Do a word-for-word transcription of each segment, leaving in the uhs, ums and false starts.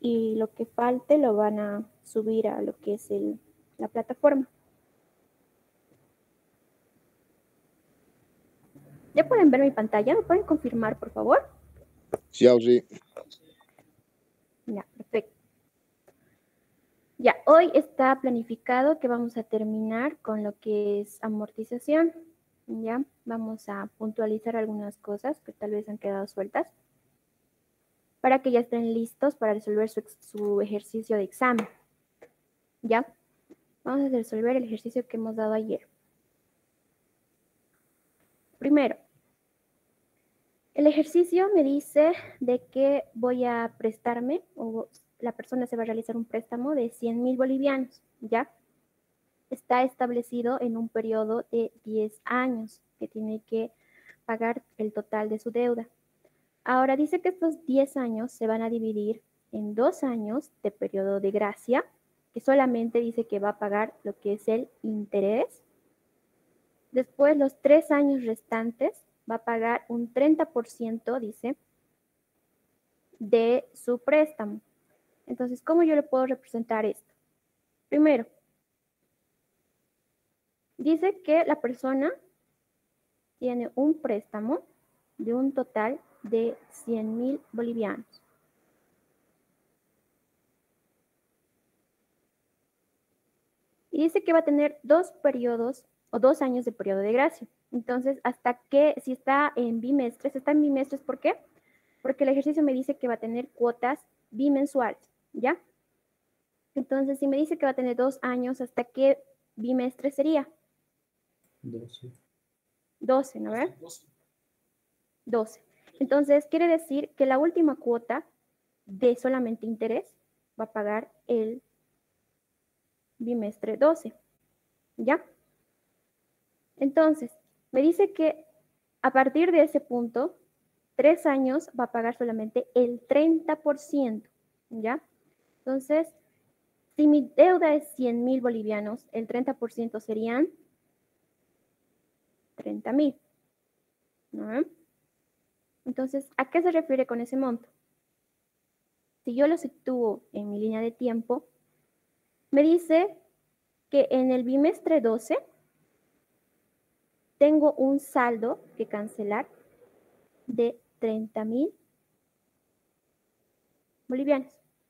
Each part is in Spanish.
y lo que falte lo van a subir a lo que es el, la plataforma. ¿Ya pueden ver mi pantalla? ¿Me pueden confirmar, por favor? Sí, sí. Ya, perfecto. Ya, hoy está planificado que vamos a terminar con lo que es amortización. Ya, vamos a puntualizar algunas cosas que tal vez han quedado sueltas para que ya estén listos para resolver su, su ejercicio de examen. Ya, vamos a resolver el ejercicio que hemos dado ayer. Primero, el ejercicio me dice de que voy a prestarme, o la persona se va a realizar un préstamo de cien mil bolivianos, ¿ya? Está establecido en un periodo de diez años, que tiene que pagar el total de su deuda. Ahora dice que estos diez años se van a dividir en dos años de periodo de gracia, que solamente dice que va a pagar lo que es el interés. Después, los tres años restantes va a pagar un treinta por ciento, dice, de su préstamo. Entonces, ¿cómo yo le puedo representar esto? Primero, dice que la persona tiene un préstamo de un total de cien mil bolivianos. Y dice que va a tener dos periodos o dos años de periodo de gracia. Entonces, hasta que, si está en bimestres, está en bimestres, ¿por qué? Porque el ejercicio me dice que va a tener cuotas bimensuales, ¿ya? Entonces, si me dice que va a tener dos años, ¿hasta qué bimestre sería? doce. doce, ¿no ve? doce. Entonces, quiere decir que la última cuota de solamente interés va a pagar el bimestre doce, ¿ya? Entonces, me dice que a partir de ese punto, tres años va a pagar solamente el treinta por ciento, ¿ya? Entonces, si mi deuda es cien mil bolivianos, el treinta por ciento serían treinta mil, ¿no? Entonces, ¿a qué se refiere con ese monto? Si yo lo sitúo en mi línea de tiempo, me dice que en el bimestre doce tengo un saldo que cancelar de treinta mil bolivianos.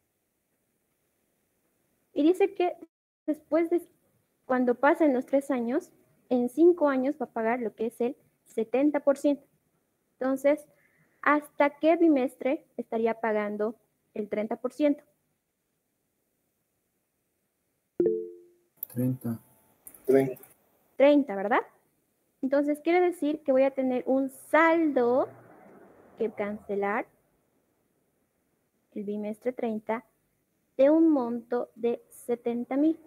Y dice que después de cuando pasen los tres años, en cinco años va a pagar lo que es el setenta por ciento. Entonces, ¿hasta qué bimestre estaría pagando el treinta por ciento? treinta. treinta. treinta, ¿verdad? Entonces, quiere decir que voy a tener un saldo que cancelar el bimestre treinta de un monto de setenta mil.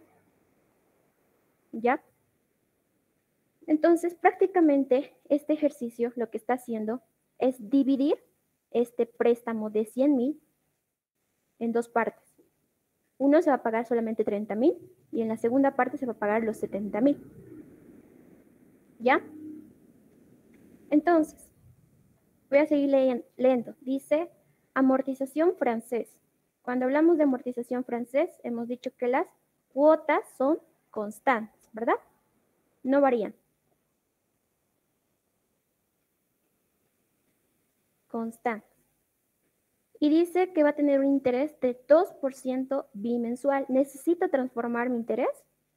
¿Ya? Entonces, prácticamente este ejercicio lo que está haciendo es dividir este préstamo de cien mil en dos partes. Uno se va a pagar solamente treinta mil y en la segunda parte se va a pagar los setenta mil. ¿Ya? Entonces, voy a seguir leyendo. Dice amortización francés. Cuando hablamos de amortización francés, hemos dicho que las cuotas son constantes, ¿verdad? No varían. Constantes. Y dice que va a tener un interés de dos por ciento bimensual. ¿Necesito transformar mi interés?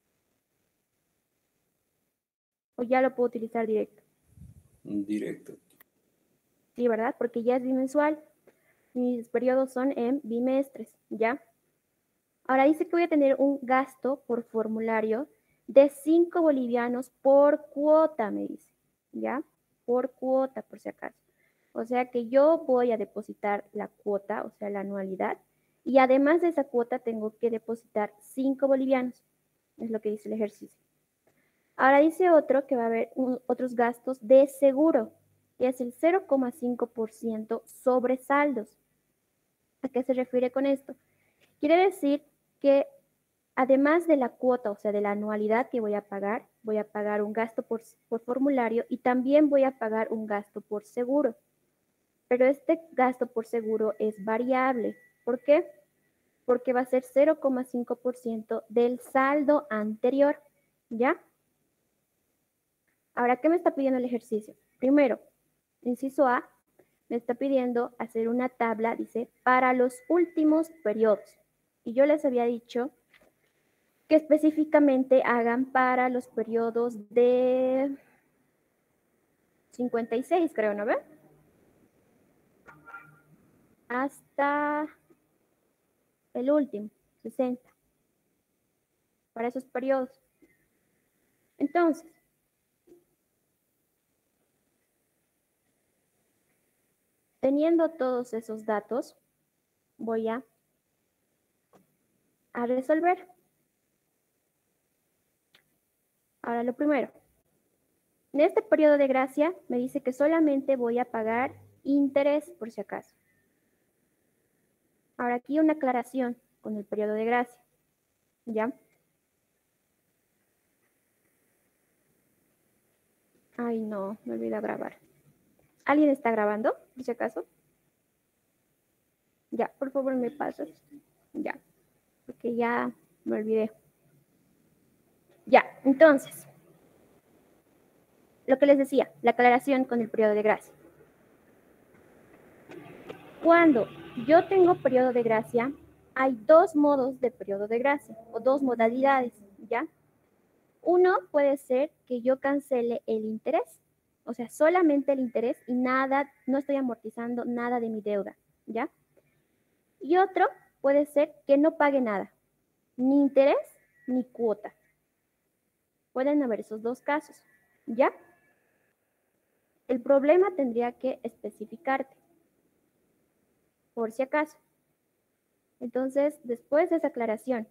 ¿O ya lo puedo utilizar directo? Directo. Sí, ¿verdad? Porque ya es bimensual. Mis periodos son en bimestres, ¿ya? Ahora dice que voy a tener un gasto por formulario de cinco bolivianos por cuota, me dice, ¿ya? Por cuota, por si acaso. O sea que yo voy a depositar la cuota, o sea, la anualidad, y además de esa cuota tengo que depositar cinco bolivianos, es lo que dice el ejercicio. Ahora dice otro que va a haber un, otros gastos de seguro, que es el cero coma cinco por ciento sobre saldos. ¿A qué se refiere con esto? Quiere decir que además de la cuota, o sea, de la anualidad que voy a pagar, voy a pagar un gasto por, por formulario y también voy a pagar un gasto por seguro. Pero este gasto por seguro es variable. ¿Por qué? porque va a ser cero coma cinco por ciento del saldo anterior, ¿ya? Ahora, ¿qué me está pidiendo el ejercicio? Primero, inciso A, me está pidiendo hacer una tabla, dice, para los últimos periodos. Y yo les había dicho que específicamente hagan para los periodos de cincuenta y seis, creo, ¿no ve? Hasta el último, sesenta. Para esos periodos. Entonces, teniendo todos esos datos, voy a, a resolver. Ahora, lo primero. En este periodo de gracia me dice que solamente voy a pagar interés, por si acaso. Ahora, aquí una aclaración con el periodo de gracia. ¿Ya? Ay, no, me olvidé grabar. ¿Alguien está grabando, por si acaso? Ya, por favor, me pasas. Ya, porque ya me olvidé. Ya, entonces, lo que les decía, la aclaración con el periodo de gracia. Cuando yo tengo periodo de gracia, hay dos modos de periodo de gracia, o dos modalidades, ¿ya? Uno puede ser que yo cancele el interés, o sea, solamente el interés y nada, no estoy amortizando nada de mi deuda, ¿ya? Y otro puede ser que no pague nada, ni interés ni cuota. Pueden haber esos dos casos, ¿ya? El problema tendría que especificarte, por si acaso. Entonces, después de esa aclaración,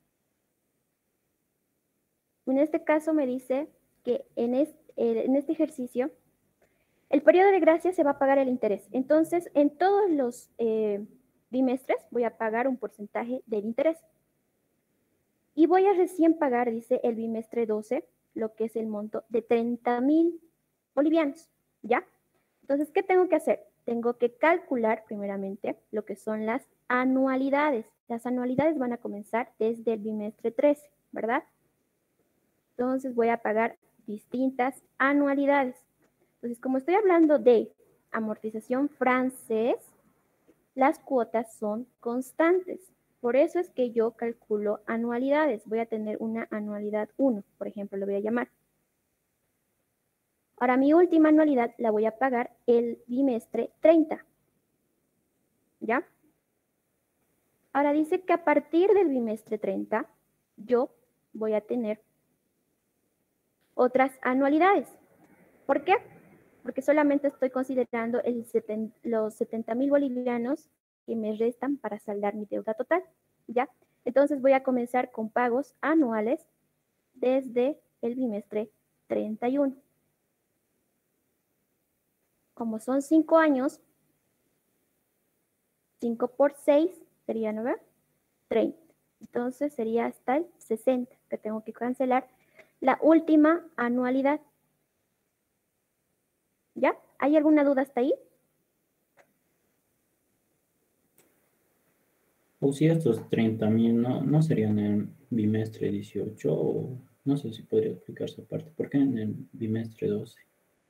en este caso me dice que en este, en este ejercicio, el periodo de gracia se va a pagar el interés. Entonces, en todos los eh, bimestres voy a pagar un porcentaje del interés. Y voy a recién pagar, dice, el bimestre doce, lo que es el monto de treinta mil bolivianos, ¿ya? Entonces, ¿qué tengo que hacer? Tengo que calcular primeramente lo que son las anualidades. Las anualidades van a comenzar desde el bimestre trece, ¿verdad? Entonces voy a pagar distintas anualidades. Entonces, como estoy hablando de amortización francés, las cuotas son constantes. Por eso es que yo calculo anualidades. Voy a tener una anualidad uno, por ejemplo, lo voy a llamar. Ahora, mi última anualidad la voy a pagar el bimestre treinta. ¿Ya? Ahora dice que a partir del bimestre treinta, yo voy a tener otras anualidades. ¿Por qué? Porque solamente estoy considerando el seten, los setenta mil bolivianos que me restan para saldar mi deuda total, ¿ya? Entonces voy a comenzar con pagos anuales desde el bimestre treinta y uno. Como son cinco años, cinco por seis sería, ¿no? treinta. Entonces sería hasta el sesenta, que tengo que cancelar la última anualidad. ¿Ya? ¿Hay alguna duda hasta ahí? O si estos treinta mil no, no serían en bimestre dieciocho, o no sé si podría explicarse aparte. ¿Por qué en el bimestre doce?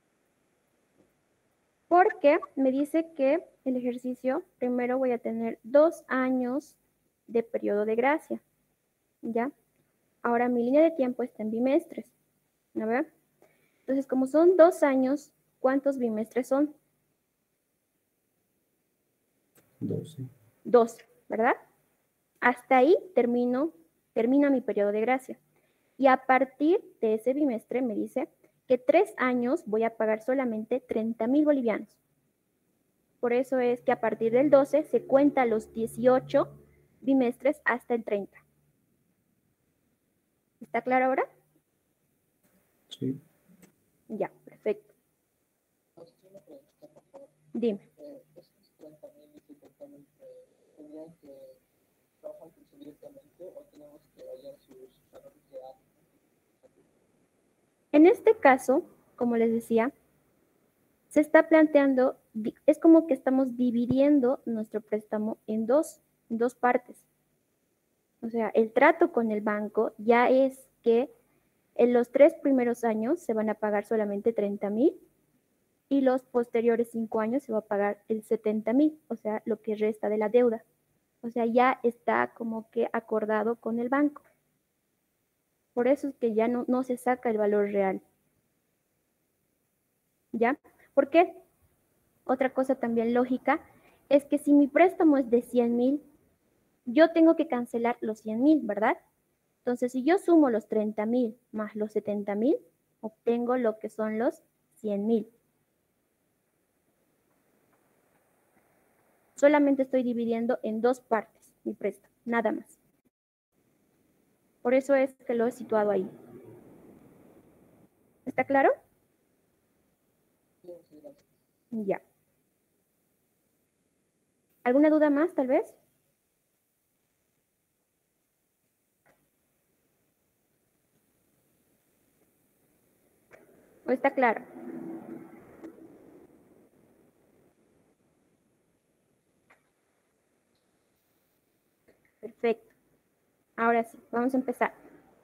Porque me dice que el ejercicio, primero voy a tener dos años de periodo de gracia, ¿ya? Ahora mi línea de tiempo está en bimestres, ¿no ve? Entonces, como son dos años, ¿cuántos bimestres son? doce. doce, ¿verdad? Hasta ahí termino, termina mi periodo de gracia. Y a partir de ese bimestre me dice que tres años voy a pagar solamente treinta mil bolivianos. Por eso es que a partir del doce se cuenta los dieciocho bimestres hasta el treinta. ¿Está claro ahora? Sí. Ya, perfecto. Dime. En este caso, como les decía, se está planteando, es como que estamos dividiendo nuestro préstamo en dos, en dos partes, O sea, el trato con el banco ya es que en los tres primeros años se van a pagar solamente treinta mil y los posteriores cinco años se va a pagar el setenta mil, o sea, lo que resta de la deuda. O sea, ya está como que acordado con el banco. Por eso es que ya no, no se saca el valor real. ¿Ya? ¿Por qué? Otra cosa también lógica es que si mi préstamo es de cien mil, yo tengo que cancelar los cien mil, ¿verdad? Entonces, si yo sumo los treinta mil más los setenta mil, obtengo lo que son los cien mil. Solamente estoy dividiendo en dos partes mi préstamo, nada más. Por eso es que lo he situado ahí. ¿Está claro? Ya. ¿Alguna duda más, tal vez? ¿O está claro? Perfecto. Ahora sí, vamos a empezar.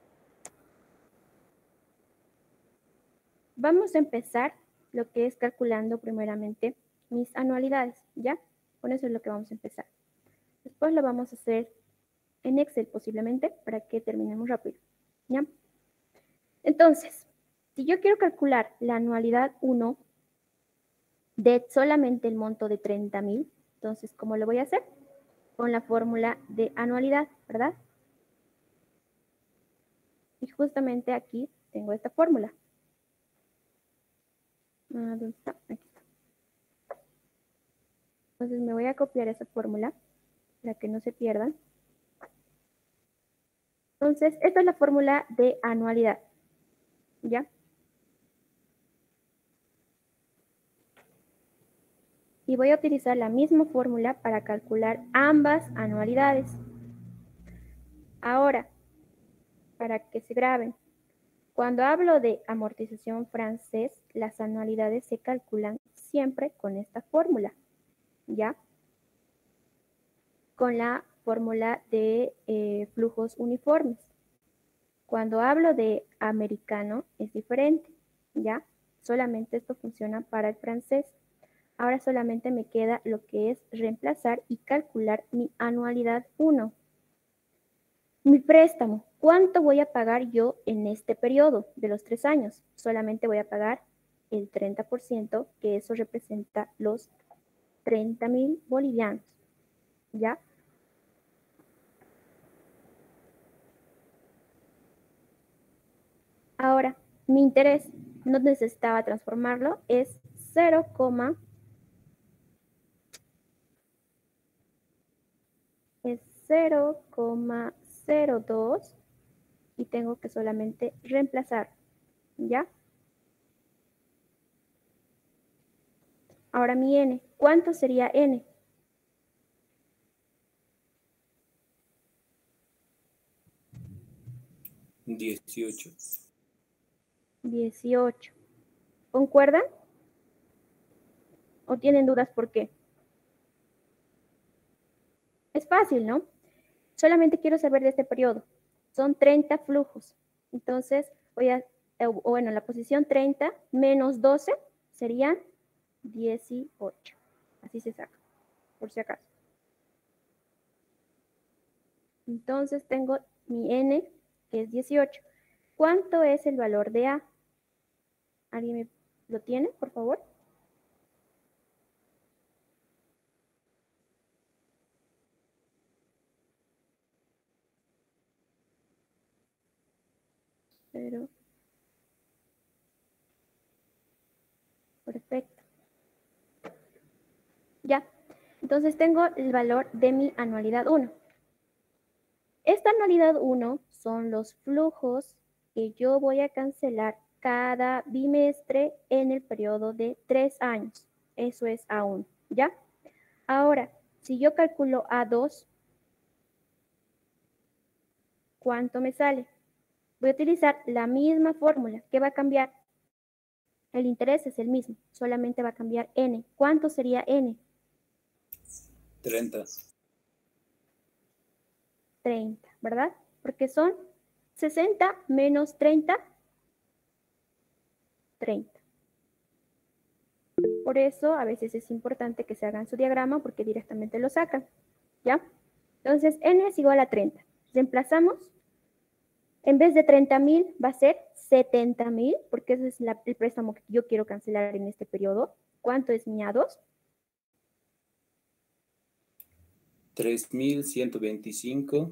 Vamos a empezar lo que es calculando primeramente mis anualidades, ¿ya? Con eso es lo que vamos a empezar. Después lo vamos a hacer en Excel posiblemente para que terminemos rápido, ¿ya? Entonces, si yo quiero calcular la anualidad uno de solamente el monto de treinta mil, entonces, ¿cómo lo voy a hacer? Con la fórmula de anualidad, ¿verdad? Y justamente aquí tengo esta fórmula. ¿Dónde está? Aquí está. Entonces me voy a copiar esa fórmula para que no se pierdan. Entonces, esta es la fórmula de anualidad, ¿ya? Y voy a utilizar la misma fórmula para calcular ambas anualidades. Ahora, para que se graben, cuando hablo de amortización francés, las anualidades se calculan siempre con esta fórmula, ¿ya? Con la fórmula de eh, flujos uniformes. Cuando hablo de americano es diferente, ¿ya? Solamente esto funciona para el francés. Ahora solamente me queda lo que es reemplazar y calcular mi anualidad uno. Mi préstamo, ¿cuánto voy a pagar yo en este periodo de los tres años? Solamente voy a pagar el treinta por ciento, que eso representa los treinta mil bolivianos, ¿ya? Ahora, mi interés, no necesitaba transformarlo, es cero coma es cero coma cero dos y tengo que solamente reemplazar, ¿ya? Ahora mi N, ¿cuánto sería N? dieciocho. dieciocho. ¿Concuerdan? ¿O tienen dudas por qué? Es fácil, ¿no? Solamente quiero saber de este periodo. Son treinta flujos. Entonces, voy a, eh, bueno, la posición treinta menos doce serían dieciocho. Así se saca, por si acaso. Entonces, tengo mi N, que es dieciocho. ¿Cuánto es el valor de A? ¿Alguien me lo tiene, por favor? Pero, perfecto. Ya. Entonces tengo el valor de mi anualidad uno. Esta anualidad uno son los flujos que yo voy a cancelar cada bimestre en el periodo de tres años. Eso es A uno, ¿ya? Ahora, si yo calculo A dos, ¿cuánto me sale? Voy a utilizar la misma fórmula. ¿Qué va a cambiar? El interés es el mismo, solamente va a cambiar N. ¿Cuánto sería N? treinta. treinta, ¿verdad? Porque son sesenta menos treinta, treinta. Por eso a veces es importante que se hagan su diagrama porque directamente lo sacan, ¿ya? Entonces, n es igual a treinta. Reemplazamos. En vez de treinta mil va a ser setenta mil, porque ese es la, el préstamo que yo quiero cancelar en este periodo. ¿Cuánto es mi A dos? tres mil ciento veinticinco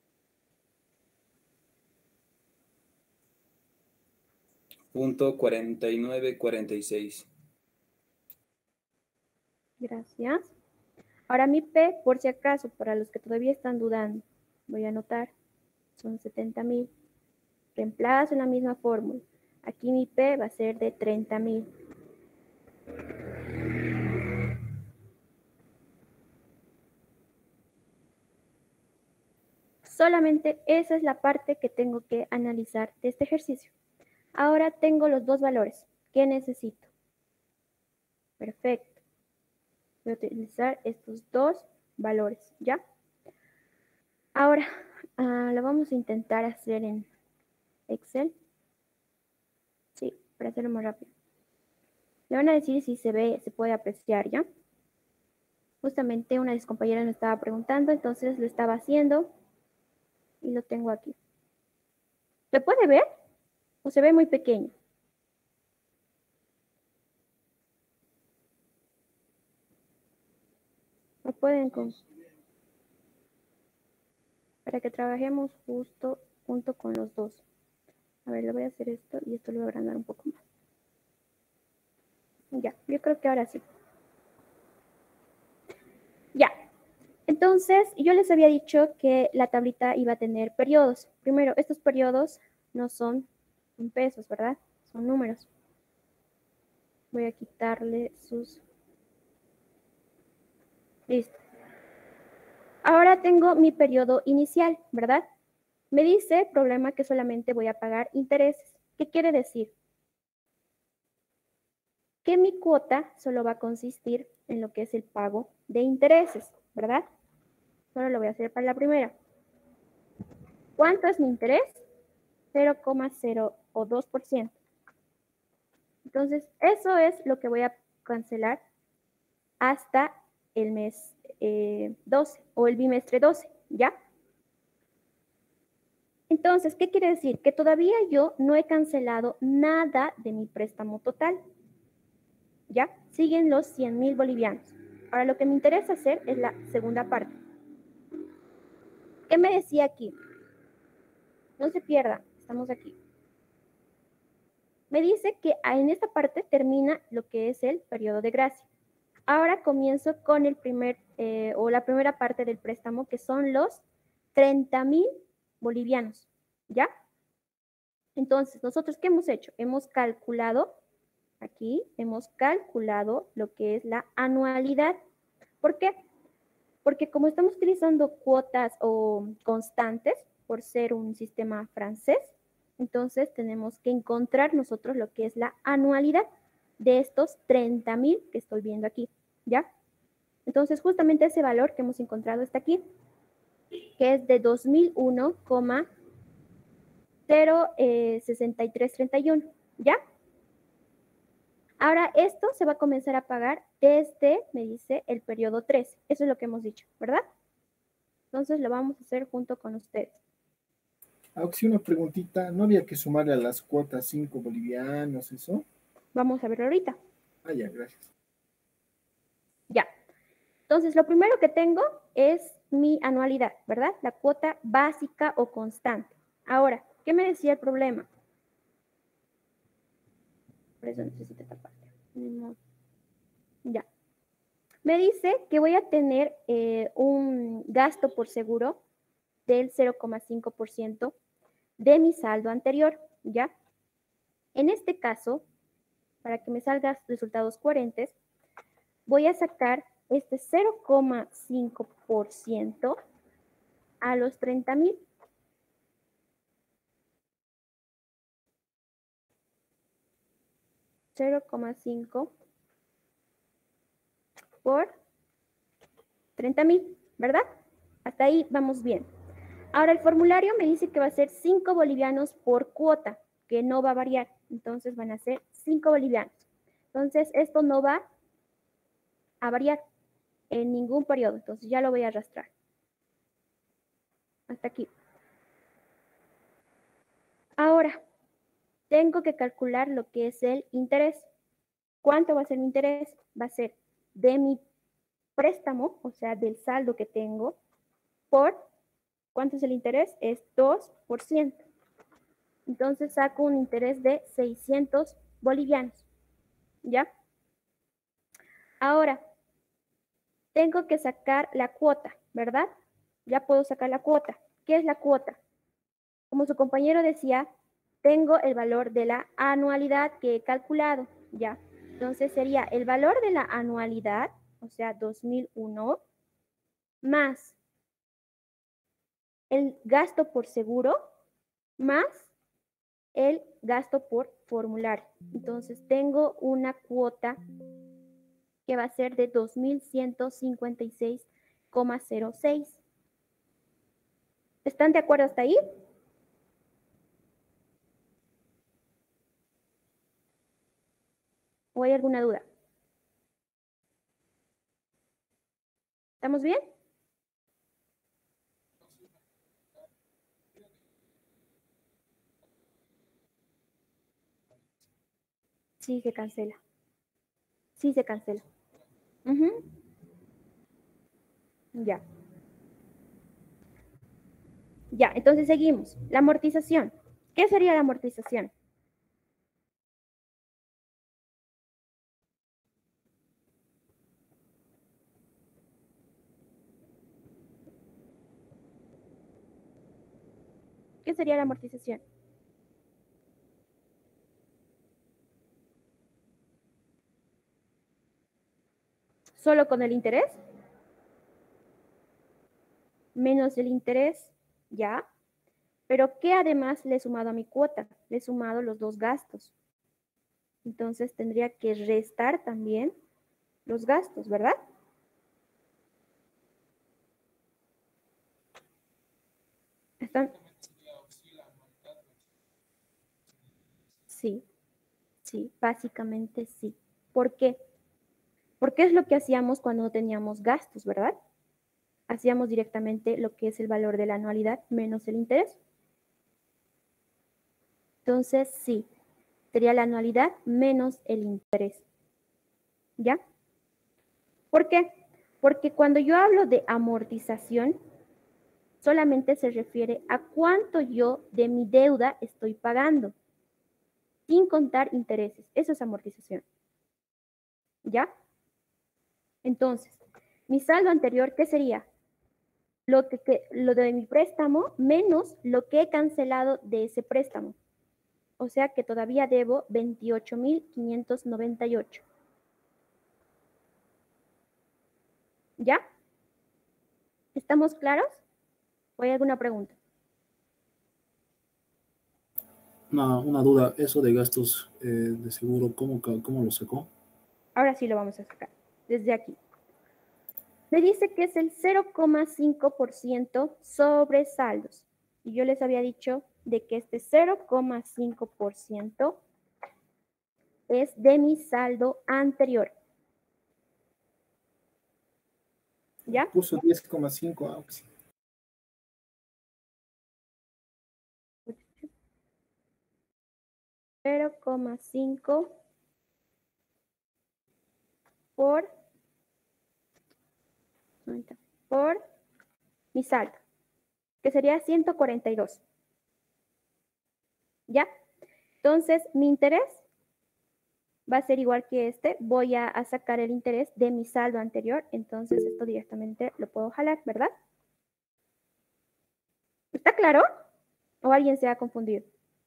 punto cuarenta y nueve cuarenta y seis. Gracias. Ahora mi P, por si acaso, para los que todavía están dudando, voy a anotar, son setenta mil. Reemplazo en la misma fórmula. Aquí mi P va a ser de treinta mil. Solamente esa es la parte que tengo que analizar de este ejercicio. Ahora tengo los dos valores. ¿Qué necesito? Perfecto. Voy a utilizar estos dos valores, ¿ya? Ahora, uh, lo vamos a intentar hacer en Excel. Sí, para hacerlo más rápido. Le van a decir si se ve, se puede apreciar, ¿ya? Justamente una de sus compañeras me estaba preguntando, entonces lo estaba haciendo y lo tengo aquí. ¿Se puede ver? ¿O se ve muy pequeño? ¿No pueden con... Para que trabajemos justo junto con los dos. A ver, le voy a hacer esto y esto lo voy a agrandar un poco más. Ya, yo creo que ahora sí. Ya. Entonces, yo les había dicho que la tablita iba a tener periodos. Primero, estos periodos no son en pesos, ¿verdad? Son números. Voy a quitarle sus... Listo. Ahora tengo mi periodo inicial, ¿verdad? Me dice, problema, que solamente voy a pagar intereses. ¿Qué quiere decir? Que mi cuota solo va a consistir en lo que es el pago de intereses, ¿verdad? Solo lo voy a hacer para la primera. ¿Cuánto es mi interés? cero coma cero dos por ciento. Entonces, eso es lo que voy a cancelar hasta el mes eh, doce o el bimestre doce, ¿ya? Entonces, ¿qué quiere decir? Que todavía yo no he cancelado nada de mi préstamo total. ¿Ya? Siguen los cien mil bolivianos. Ahora, lo que me interesa hacer es la segunda parte. ¿Qué me decía aquí? No se pierda, estamos aquí. Me dice que en esta parte termina lo que es el periodo de gracia. Ahora comienzo con el primer, eh, o la primera parte del préstamo, que son los treinta mil bolivianos, ¿ya? Entonces, ¿nosotros qué hemos hecho? Hemos calculado, aquí, hemos calculado lo que es la anualidad. ¿Por qué? Porque como estamos utilizando cuotas o constantes, por ser un sistema francés, entonces tenemos que encontrar nosotros lo que es la anualidad de estos treinta mil que estoy viendo aquí, ¿ya? Entonces, justamente ese valor que hemos encontrado está aquí, que es de dos mil uno coma cero sesenta y tres treinta y uno, ¿ya? Ahora, esto se va a comenzar a pagar desde, me dice, el periodo trece. Eso es lo que hemos dicho, ¿verdad? Entonces, lo vamos a hacer junto con ustedes. Auxi, una preguntita. ¿No había que sumarle a las cuotas cinco bolivianos, eso? Vamos a verlo ahorita. Ah, ya, gracias. Ya. Entonces, lo primero que tengo es mi anualidad, ¿verdad? La cuota básica o constante. Ahora, ¿qué me decía el problema? Por eso necesito esta parte. Ya. Me dice que voy a tener eh, un gasto por seguro del cero coma cinco por ciento de mi saldo anterior, ¿ya? En este caso, para que me salgan resultados coherentes, voy a sacar este cero coma cinco por ciento a los treinta mil. cero coma cinco por treinta mil, ¿verdad? Hasta ahí vamos bien. Ahora el formulario me dice que va a ser cinco bolivianos por cuota, que no va a variar. Entonces van a ser cinco bolivianos. Entonces esto no va a variar en ningún periodo. Entonces ya lo voy a arrastrar. Hasta aquí. Ahora, tengo que calcular lo que es el interés. ¿Cuánto va a ser mi interés? Va a ser de mi préstamo, o sea, del saldo que tengo, por, ¿cuánto es el interés? Es dos por ciento. Entonces saco un interés de seiscientos bolivianos. ¿Ya? Ahora, tengo que sacar la cuota, ¿verdad? Ya puedo sacar la cuota. ¿Qué es la cuota? Como su compañero decía, tengo el valor de la anualidad que he calculado, ¿ya? Entonces sería el valor de la anualidad, o sea, dos mil uno, más el gasto por seguro, más el gasto por formulario. Entonces tengo una cuota que va a ser de dos mil ciento cincuenta y seis coma cero seis. ¿Están de acuerdo hasta ahí? ¿O hay alguna duda? ¿Estamos bien? Sí, se cancela. Sí, se cancela. Uh-huh. Ya. Ya, entonces seguimos. La amortización. ¿Qué sería la amortización? ¿Qué sería la amortización? ¿Solo con el interés? Menos el interés, ya. Pero ¿qué además le he sumado a mi cuota? Le he sumado los dos gastos. Entonces tendría que restar también los gastos, ¿verdad? ¿Están? Sí, sí, básicamente sí. ¿Por qué? Porque es lo que hacíamos cuando no teníamos gastos, ¿verdad? Hacíamos directamente lo que es el valor de la anualidad menos el interés. Entonces, sí, sería la anualidad menos el interés. ¿Ya? ¿Por qué? Porque cuando yo hablo de amortización, solamente se refiere a cuánto yo de mi deuda estoy pagando, sin contar intereses. Eso es amortización. ¿Ya? Entonces, mi saldo anterior, ¿qué sería? Lo, que, que, lo de mi préstamo menos lo que he cancelado de ese préstamo. O sea que todavía debo veintiocho mil quinientos noventa y ocho. ¿Ya? ¿Estamos claros? ¿O hay alguna pregunta? Una, una duda, eso de gastos eh, de seguro, ¿cómo, ¿cómo lo sacó? Ahora sí lo vamos a sacar, desde aquí. Me dice que es el cero coma cinco por ciento sobre saldos. Y yo les había dicho de que este cero coma cinco por ciento es de mi saldo anterior. ¿Ya? Puso diez coma cinco. Ah, sí. cero coma cinco por, por mi saldo, que sería ciento cuarenta y dos. ¿Ya? Entonces, mi interés va a ser igual que este. Voy a, a sacar el interés de mi saldo anterior. Entonces, esto directamente lo puedo jalar, ¿verdad? ¿Está claro? ¿O alguien se ha confundido?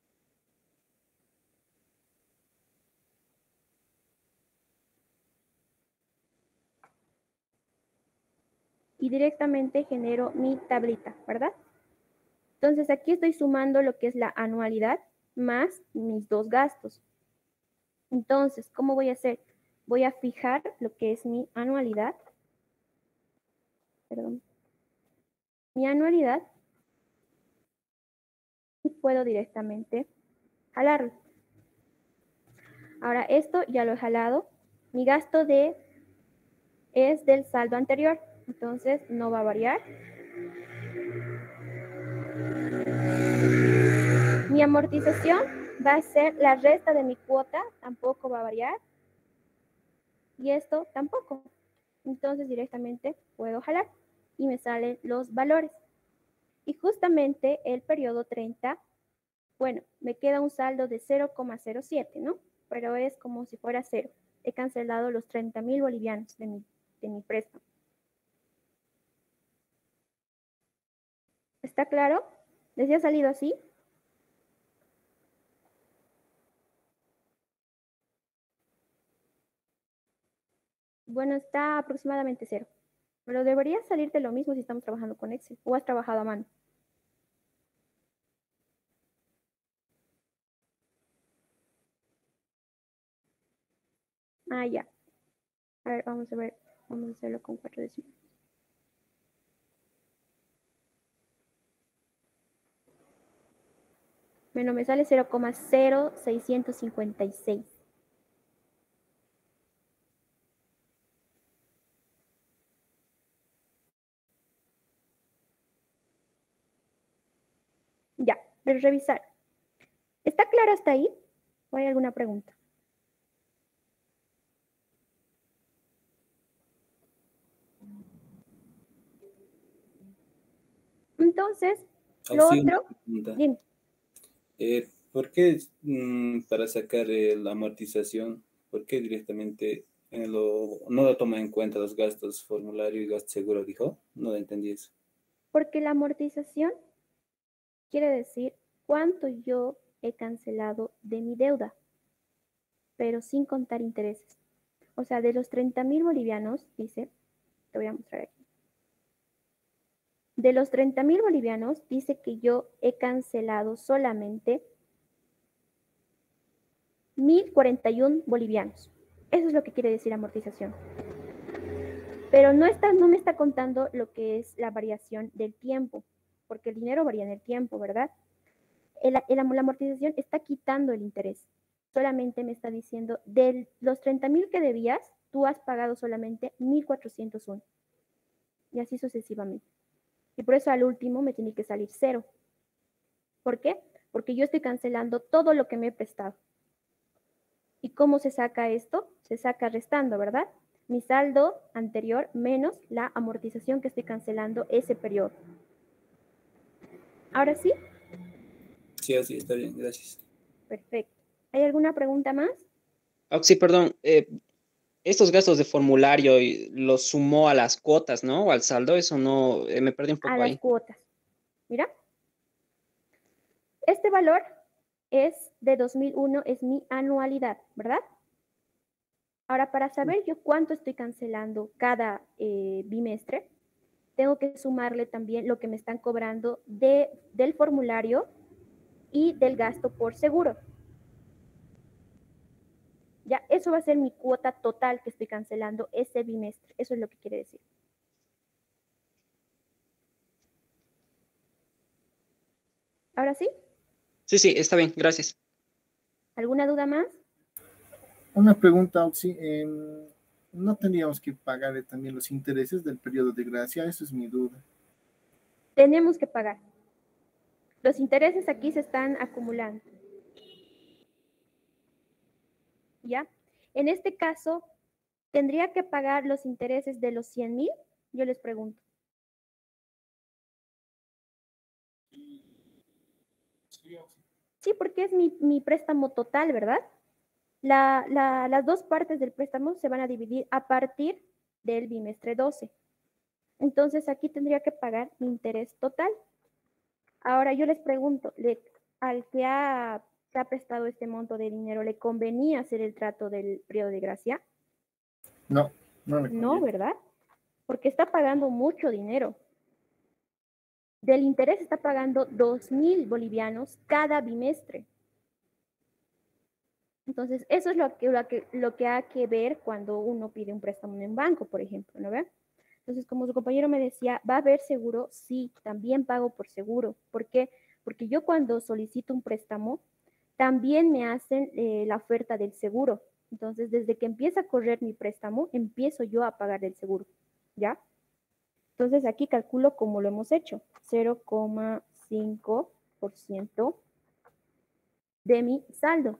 Y directamente genero mi tablita, ¿verdad? Entonces, aquí estoy sumando lo que es la anualidad más mis dos gastos. Entonces, ¿cómo voy a hacer? Voy a fijar lo que es mi anualidad. Perdón. Mi anualidad puedo directamente jalarlo. Ahora esto ya lo he jalado. Mi gasto de es del saldo anterior, entonces no va a variar. Mi amortización va a ser la resta de mi cuota, tampoco va a variar. Y esto tampoco. Entonces directamente puedo jalar y me salen los valores. Y justamente el periodo treinta, bueno, me queda un saldo de cero coma cero siete, ¿no? Pero es como si fuera cero. He cancelado los treinta mil bolivianos de mi, de mi préstamo. ¿Está claro? ¿Les ha salido así? Bueno, está aproximadamente cero. Pero debería salirte lo mismo si estamos trabajando con Excel o has trabajado a mano. Ah, ya. A ver, vamos a ver. Vamos a hacerlo con cuatro décimas. Bueno, me sale cero coma cero seiscientos cincuenta y seis. Ya, pero revisar. ¿Está claro hasta ahí? ¿O hay alguna pregunta? Entonces, lo Auxilio, una otro, pregunta. dime. Eh, ¿por qué mm, para sacar eh, la amortización, por qué directamente eh, lo, no lo toma en cuenta los gastos formulario y gasto seguro, dijo? No entendí eso. Porque la amortización quiere decir cuánto yo he cancelado de mi deuda, pero sin contar intereses. O sea, de los treinta mil bolivianos, dice, te voy a mostrar aquí. De los treinta mil bolivianos, dice que yo he cancelado solamente mil cuarenta y uno bolivianos. Eso es lo que quiere decir amortización. Pero no, está, no me está contando lo que es la variación del tiempo, porque el dinero varía en el tiempo, ¿verdad? El, el, la amortización está quitando el interés. Solamente me está diciendo, de los treinta mil que debías, tú has pagado solamente mil cuatrocientos uno. Y así sucesivamente. Y por eso al último me tiene que salir cero. ¿Por qué? Porque yo estoy cancelando todo lo que me he prestado. ¿Y cómo se saca esto? Se saca restando, ¿verdad? Mi saldo anterior menos la amortización que estoy cancelando ese periodo. ¿Ahora sí? Sí, así está bien, gracias. Perfecto. ¿Hay alguna pregunta más? Oh, sí, perdón. Eh, estos gastos de formulario y los sumó a las cuotas, ¿no? O al saldo, eso no, eh, me perdí un A poco las ahí. cuotas. Mira. Este valor es de dos mil uno, es mi anualidad, ¿verdad? Ahora, para saber yo cuánto estoy cancelando cada eh, bimestre, tengo que sumarle también lo que me están cobrando de, del formulario y del gasto por seguro. Ya, eso va a ser mi cuota total que estoy cancelando ese bimestre. Eso es lo que quiere decir. ¿Ahora sí? Sí, sí, está bien, gracias. ¿Alguna duda más? Una pregunta, Oxy. Eh, ¿no tendríamos que pagar también los intereses del periodo de gracia? Esa es mi duda. Tenemos que pagar. Los intereses aquí se están acumulando. ¿Ya? En este caso, ¿tendría que pagar los intereses de los cien mil? Yo les pregunto. Sí, porque es mi, mi préstamo total, ¿verdad? La, la, las dos partes del préstamo se van a dividir a partir del bimestre doce. Entonces aquí tendría que pagar mi interés total. Ahora yo les pregunto, ¿le, al que ha, se ha prestado este monto de dinero, ¿le convenía hacer el trato del periodo de gracia? No, no me conviene. No, ¿verdad? Porque está pagando mucho dinero. Del interés está pagando dos mil bolivianos cada bimestre. Entonces, eso es lo que, lo, que, lo que hay que ver cuando uno pide un préstamo en un banco, por ejemplo, ¿no ve? Entonces, como su compañero me decía, ¿va a haber seguro? Sí, también pago por seguro. ¿Por qué? Porque porque yo cuando solicito un préstamo, también me hacen eh, la oferta del seguro. Entonces, desde que empieza a correr mi préstamo, empiezo yo a pagar el seguro, ¿ya? Entonces, aquí calculo como lo hemos hecho, cero coma cinco por ciento de mi saldo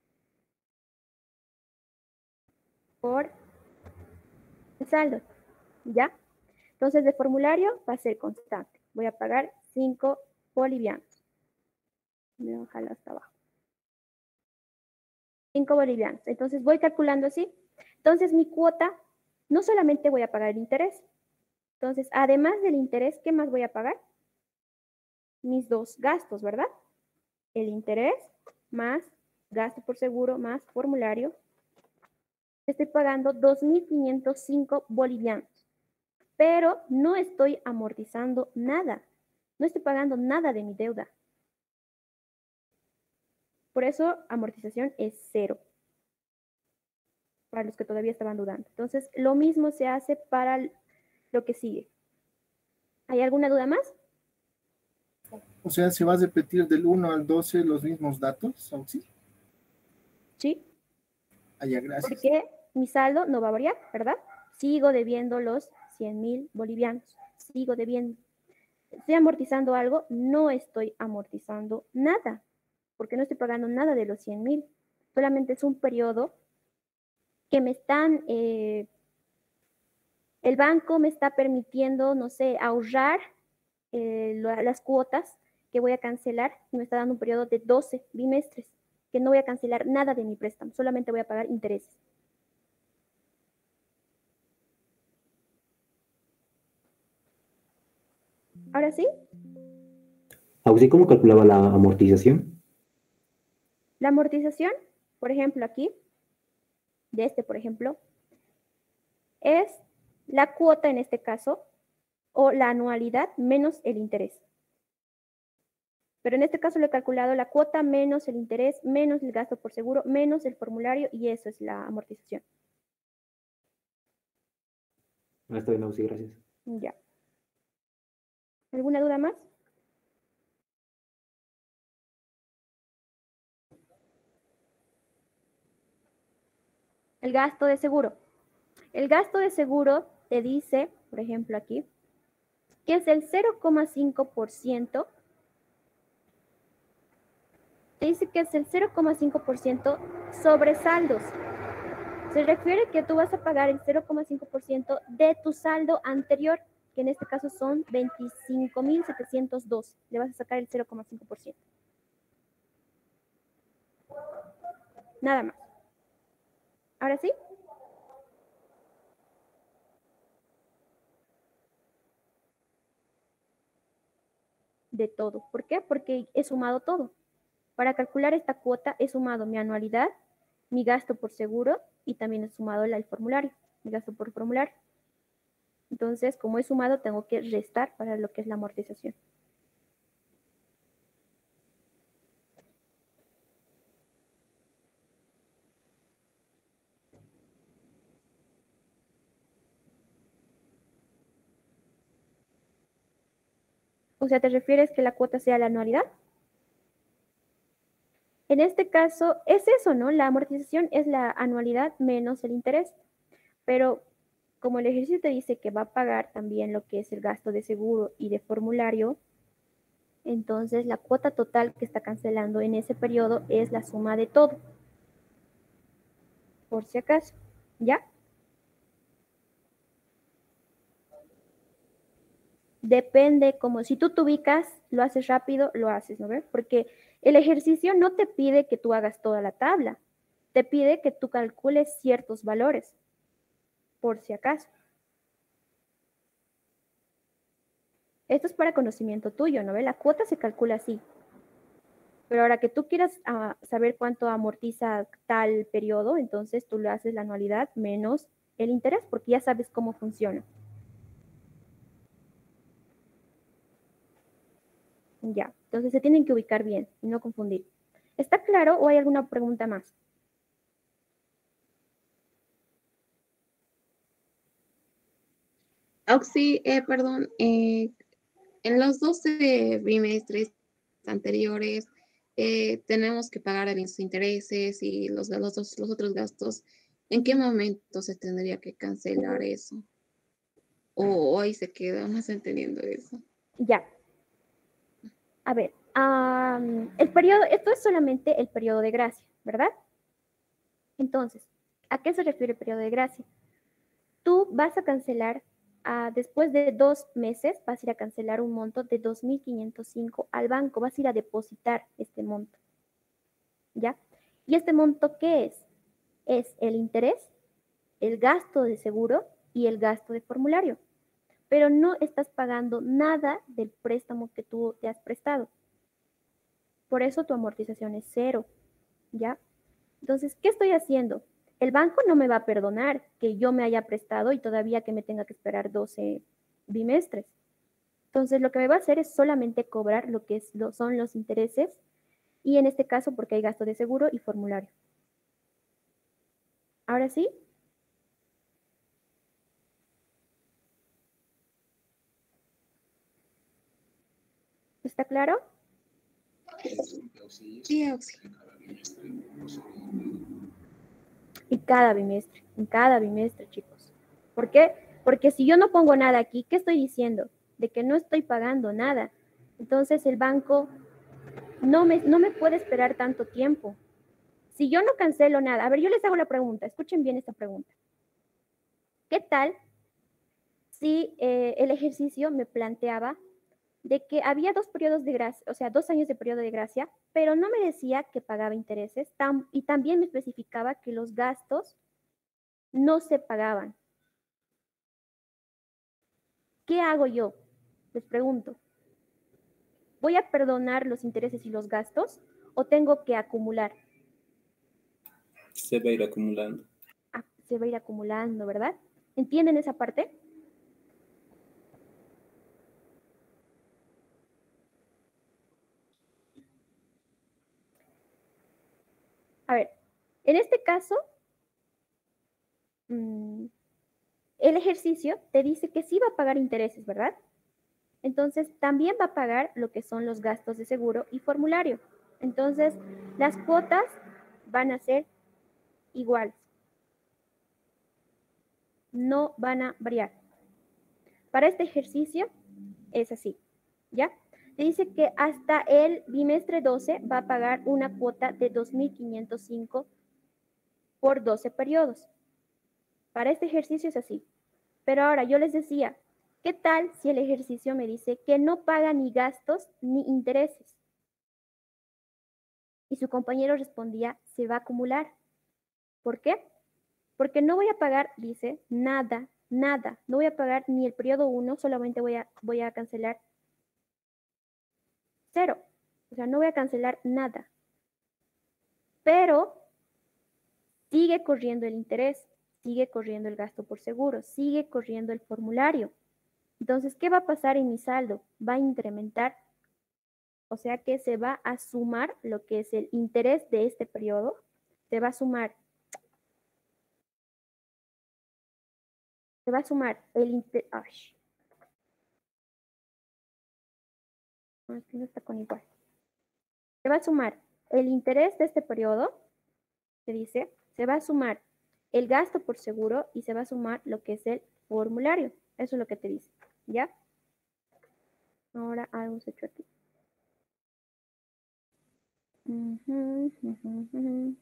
por el saldo, ¿ya? Entonces, de formulario va a ser constante. Voy a pagar cinco bolivianos. Voy a bajarlo hasta abajo. cinco bolivianos. Entonces, voy calculando así. Entonces, mi cuota, no solamente voy a pagar el interés. Entonces, además del interés, ¿qué más voy a pagar? Mis dos gastos, ¿verdad? El interés más gasto por seguro más formulario. Estoy pagando dos mil quinientos cinco bolivianos. Pero no estoy amortizando nada. No estoy pagando nada de mi deuda. Por eso, amortización es cero. Para los que todavía estaban dudando. Entonces, lo mismo se hace para lo que sigue. ¿Hay alguna duda más? O sea, ¿se va a repetir del uno al doce los mismos datos? ¿Sí? Sí. Allá, gracias. Porque mi saldo no va a variar, ¿verdad? Sigo debiendo los cien mil bolivianos. Sigo debiendo. ¿Estoy amortizando algo? No estoy amortizando nada. Porque no estoy pagando nada de los cien mil. Solamente es un periodo que me están... Eh, el banco me está permitiendo, no sé, ahorrar eh, las cuotas que voy a cancelar y me está dando un periodo de doce bimestres, que no voy a cancelar nada de mi préstamo, solamente voy a pagar intereses. ¿Ahora sí? ¿Usted cómo calculaba la amortización? La amortización, por ejemplo, aquí, de este, por ejemplo, es la cuota en este caso, o la anualidad menos el interés. Pero en este caso lo he calculado la cuota menos el interés, menos el gasto por seguro, menos el formulario, y eso es la amortización. Ah, está bien, sí, gracias. Ya. ¿Alguna duda más? El gasto de seguro. El gasto de seguro te dice, por ejemplo aquí, que es el cero coma cinco por ciento. Te dice que es el cero coma cinco por ciento sobre saldos. Se refiere que tú vas a pagar el cero coma cinco por ciento de tu saldo anterior, que en este caso son veinticinco mil setecientos dos. Le vas a sacar el cero coma cinco por ciento. Nada más. ¿Ahora sí? De todo. ¿Por qué? Porque he sumado todo. Para calcular esta cuota he sumado mi anualidad, mi gasto por seguro y también he sumado el formulario, mi gasto por formulario. Entonces, como he sumado, tengo que restar para lo que es la amortización. O sea, ¿te refieres que la cuota sea la anualidad? En este caso, es eso, ¿no? La amortización es la anualidad menos el interés. Pero como el ejercicio te dice que va a pagar también lo que es el gasto de seguro y de formulario, entonces la cuota total que está cancelando en ese periodo es la suma de todo. Por si acaso, ¿ya? Depende, como si tú te ubicas, lo haces rápido, lo haces, ¿no ves? Porque el ejercicio no te pide que tú hagas toda la tabla, te pide que tú calcules ciertos valores, por si acaso. Esto es para conocimiento tuyo, ¿no ves? La cuota se calcula así. Pero ahora que tú quieras uh, saber cuánto amortiza tal periodo, entonces tú le haces la anualidad menos el interés, porque ya sabes cómo funciona. Ya, entonces se tienen que ubicar bien y no confundir. ¿Está claro o hay alguna pregunta más? Oxy, eh, perdón, eh, en los doce bimestres, anteriores, eh, tenemos que pagar los intereses y los, los, los, los otros gastos. ¿En qué momento se tendría que cancelar eso? O hoy se queda más entendiendo eso. Ya. A ver, um, el periodo, esto es solamente el periodo de gracia, ¿verdad? Entonces, ¿a qué se refiere el periodo de gracia? Tú vas a cancelar, uh, después de dos meses, vas a ir a cancelar un monto de dos mil quinientos cinco al banco, vas a ir a depositar este monto, ¿ya? ¿Y este monto qué es? Es el interés, el gasto de seguro y el gasto de formulario. Pero no estás pagando nada del préstamo que tú te has prestado. Por eso tu amortización es cero, ¿ya? Entonces, ¿qué estoy haciendo? El banco no me va a perdonar que yo me haya prestado y todavía que me tenga que esperar doce bimestres. Entonces, lo que me va a hacer es solamente cobrar lo que es, lo, son los intereses y en este caso porque hay gasto de seguro y formulario. ¿Ahora sí? ¿Está claro? Sí, Auxi. Y cada bimestre, en cada bimestre, chicos. ¿Por qué? Porque si yo no pongo nada aquí, ¿qué estoy diciendo? De que no estoy pagando nada. Entonces el banco no me, no me puede esperar tanto tiempo. Si yo no cancelo nada, a ver, yo les hago la pregunta, escuchen bien esta pregunta. ¿Qué tal si eh, el ejercicio me planteaba de que había dos periodos de gracia, o sea, dos años de periodo de gracia, pero no me decía que pagaba intereses tam, y también me especificaba que los gastos no se pagaban? ¿Qué hago yo? Les pregunto. ¿Voy a perdonar los intereses y los gastos o tengo que acumular? Se va a ir acumulando. Ah, se va a ir acumulando, ¿verdad? ¿Entienden esa parte? A ver, en este caso, mmm, el ejercicio te dice que sí va a pagar intereses, ¿verdad? Entonces, también va a pagar lo que son los gastos de seguro y formulario. Entonces, las cuotas van a ser iguales. No van a variar. Para este ejercicio es así, ¿ya? Te dice que hasta el bimestre doce va a pagar una cuota de dos mil quinientos cinco por doce periodos. Para este ejercicio es así. Pero ahora yo les decía, ¿qué tal si el ejercicio me dice que no paga ni gastos ni intereses? Y su compañero respondía, se va a acumular. ¿Por qué? Porque no voy a pagar, dice, nada, nada. No voy a pagar ni el periodo uno, solamente voy a, voy a cancelar cero. O sea, no voy a cancelar nada. Pero sigue corriendo el interés, sigue corriendo el gasto por seguro, sigue corriendo el formulario. Entonces, ¿qué va a pasar en mi saldo? Va a incrementar, o sea que se va a sumar lo que es el interés de este periodo, se va a sumar, se va a sumar el interés, no, aquí no está con igual, se va a sumar el interés de este periodo, se dice, se va a sumar el gasto por seguro y se va a sumar lo que es el formulario, eso es lo que te dice, ¿ya? Ahora hemos hecho aquí. Uh-huh, uh-huh, uh-huh.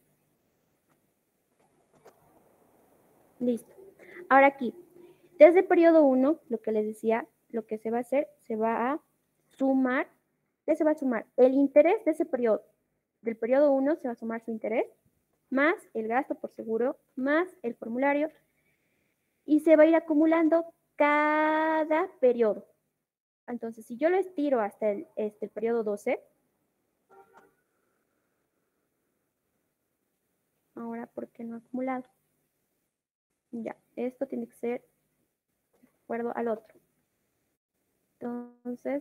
Listo. Ahora aquí, desde el periodo uno, lo que les decía, lo que se va a hacer, se va a sumar, ¿qué se va a sumar? El interés de ese periodo. Del periodo uno se va a sumar su interés, más el gasto por seguro, más el formulario, y se va a ir acumulando cada periodo. Entonces, si yo lo estiro hasta el, este, el periodo doce, ahora, ¿por qué no ha acumulado? Ya, esto tiene que ser de acuerdo al otro. Entonces,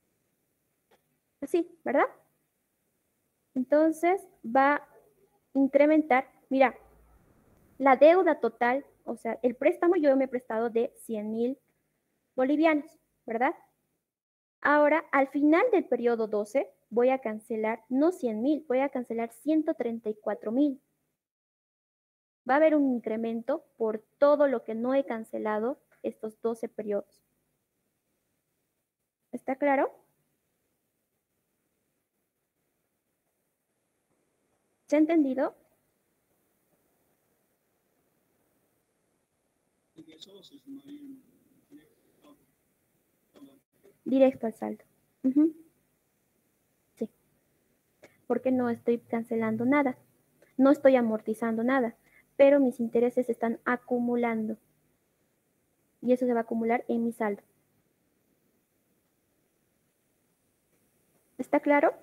así, ¿verdad? Entonces, va a incrementar, mira, la deuda total, o sea, el préstamo yo me he prestado de cien mil bolivianos, ¿verdad? Ahora, al final del periodo doce, voy a cancelar no cien mil, voy a cancelar ciento treinta y cuatro mil. Va a haber un incremento por todo lo que no he cancelado estos doce periodos. ¿Está claro? ¿Se ha entendido? Directo al saldo. Uh-huh. Sí. Porque no estoy cancelando nada. No estoy amortizando nada. Pero mis intereses están acumulando. Y eso se va a acumular en mi saldo. ¿Está claro?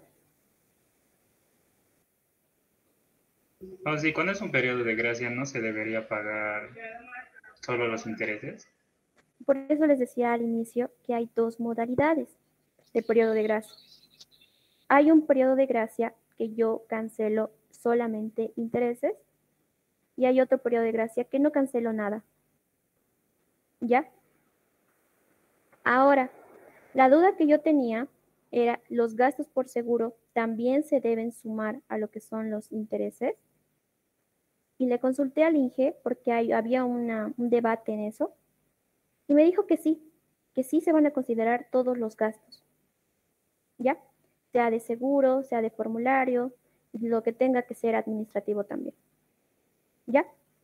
O si cuando es un periodo de gracia no se debería pagar solo los intereses. Por eso les decía al inicio que hay dos modalidades de periodo de gracia. Hay un periodo de gracia que yo cancelo solamente intereses y hay otro periodo de gracia que no cancelo nada. ¿Ya? Ahora, la duda que yo tenía era, ¿los gastos por seguro también se deben sumar a lo que son los intereses? Y le consulté al INGE porque hay, había una, un debate en eso. Y me dijo que sí, que sí se van a considerar todos los gastos. ¿Ya? Sea de seguro, sea de formulario, y lo que tenga que ser administrativo también. ¿Ya?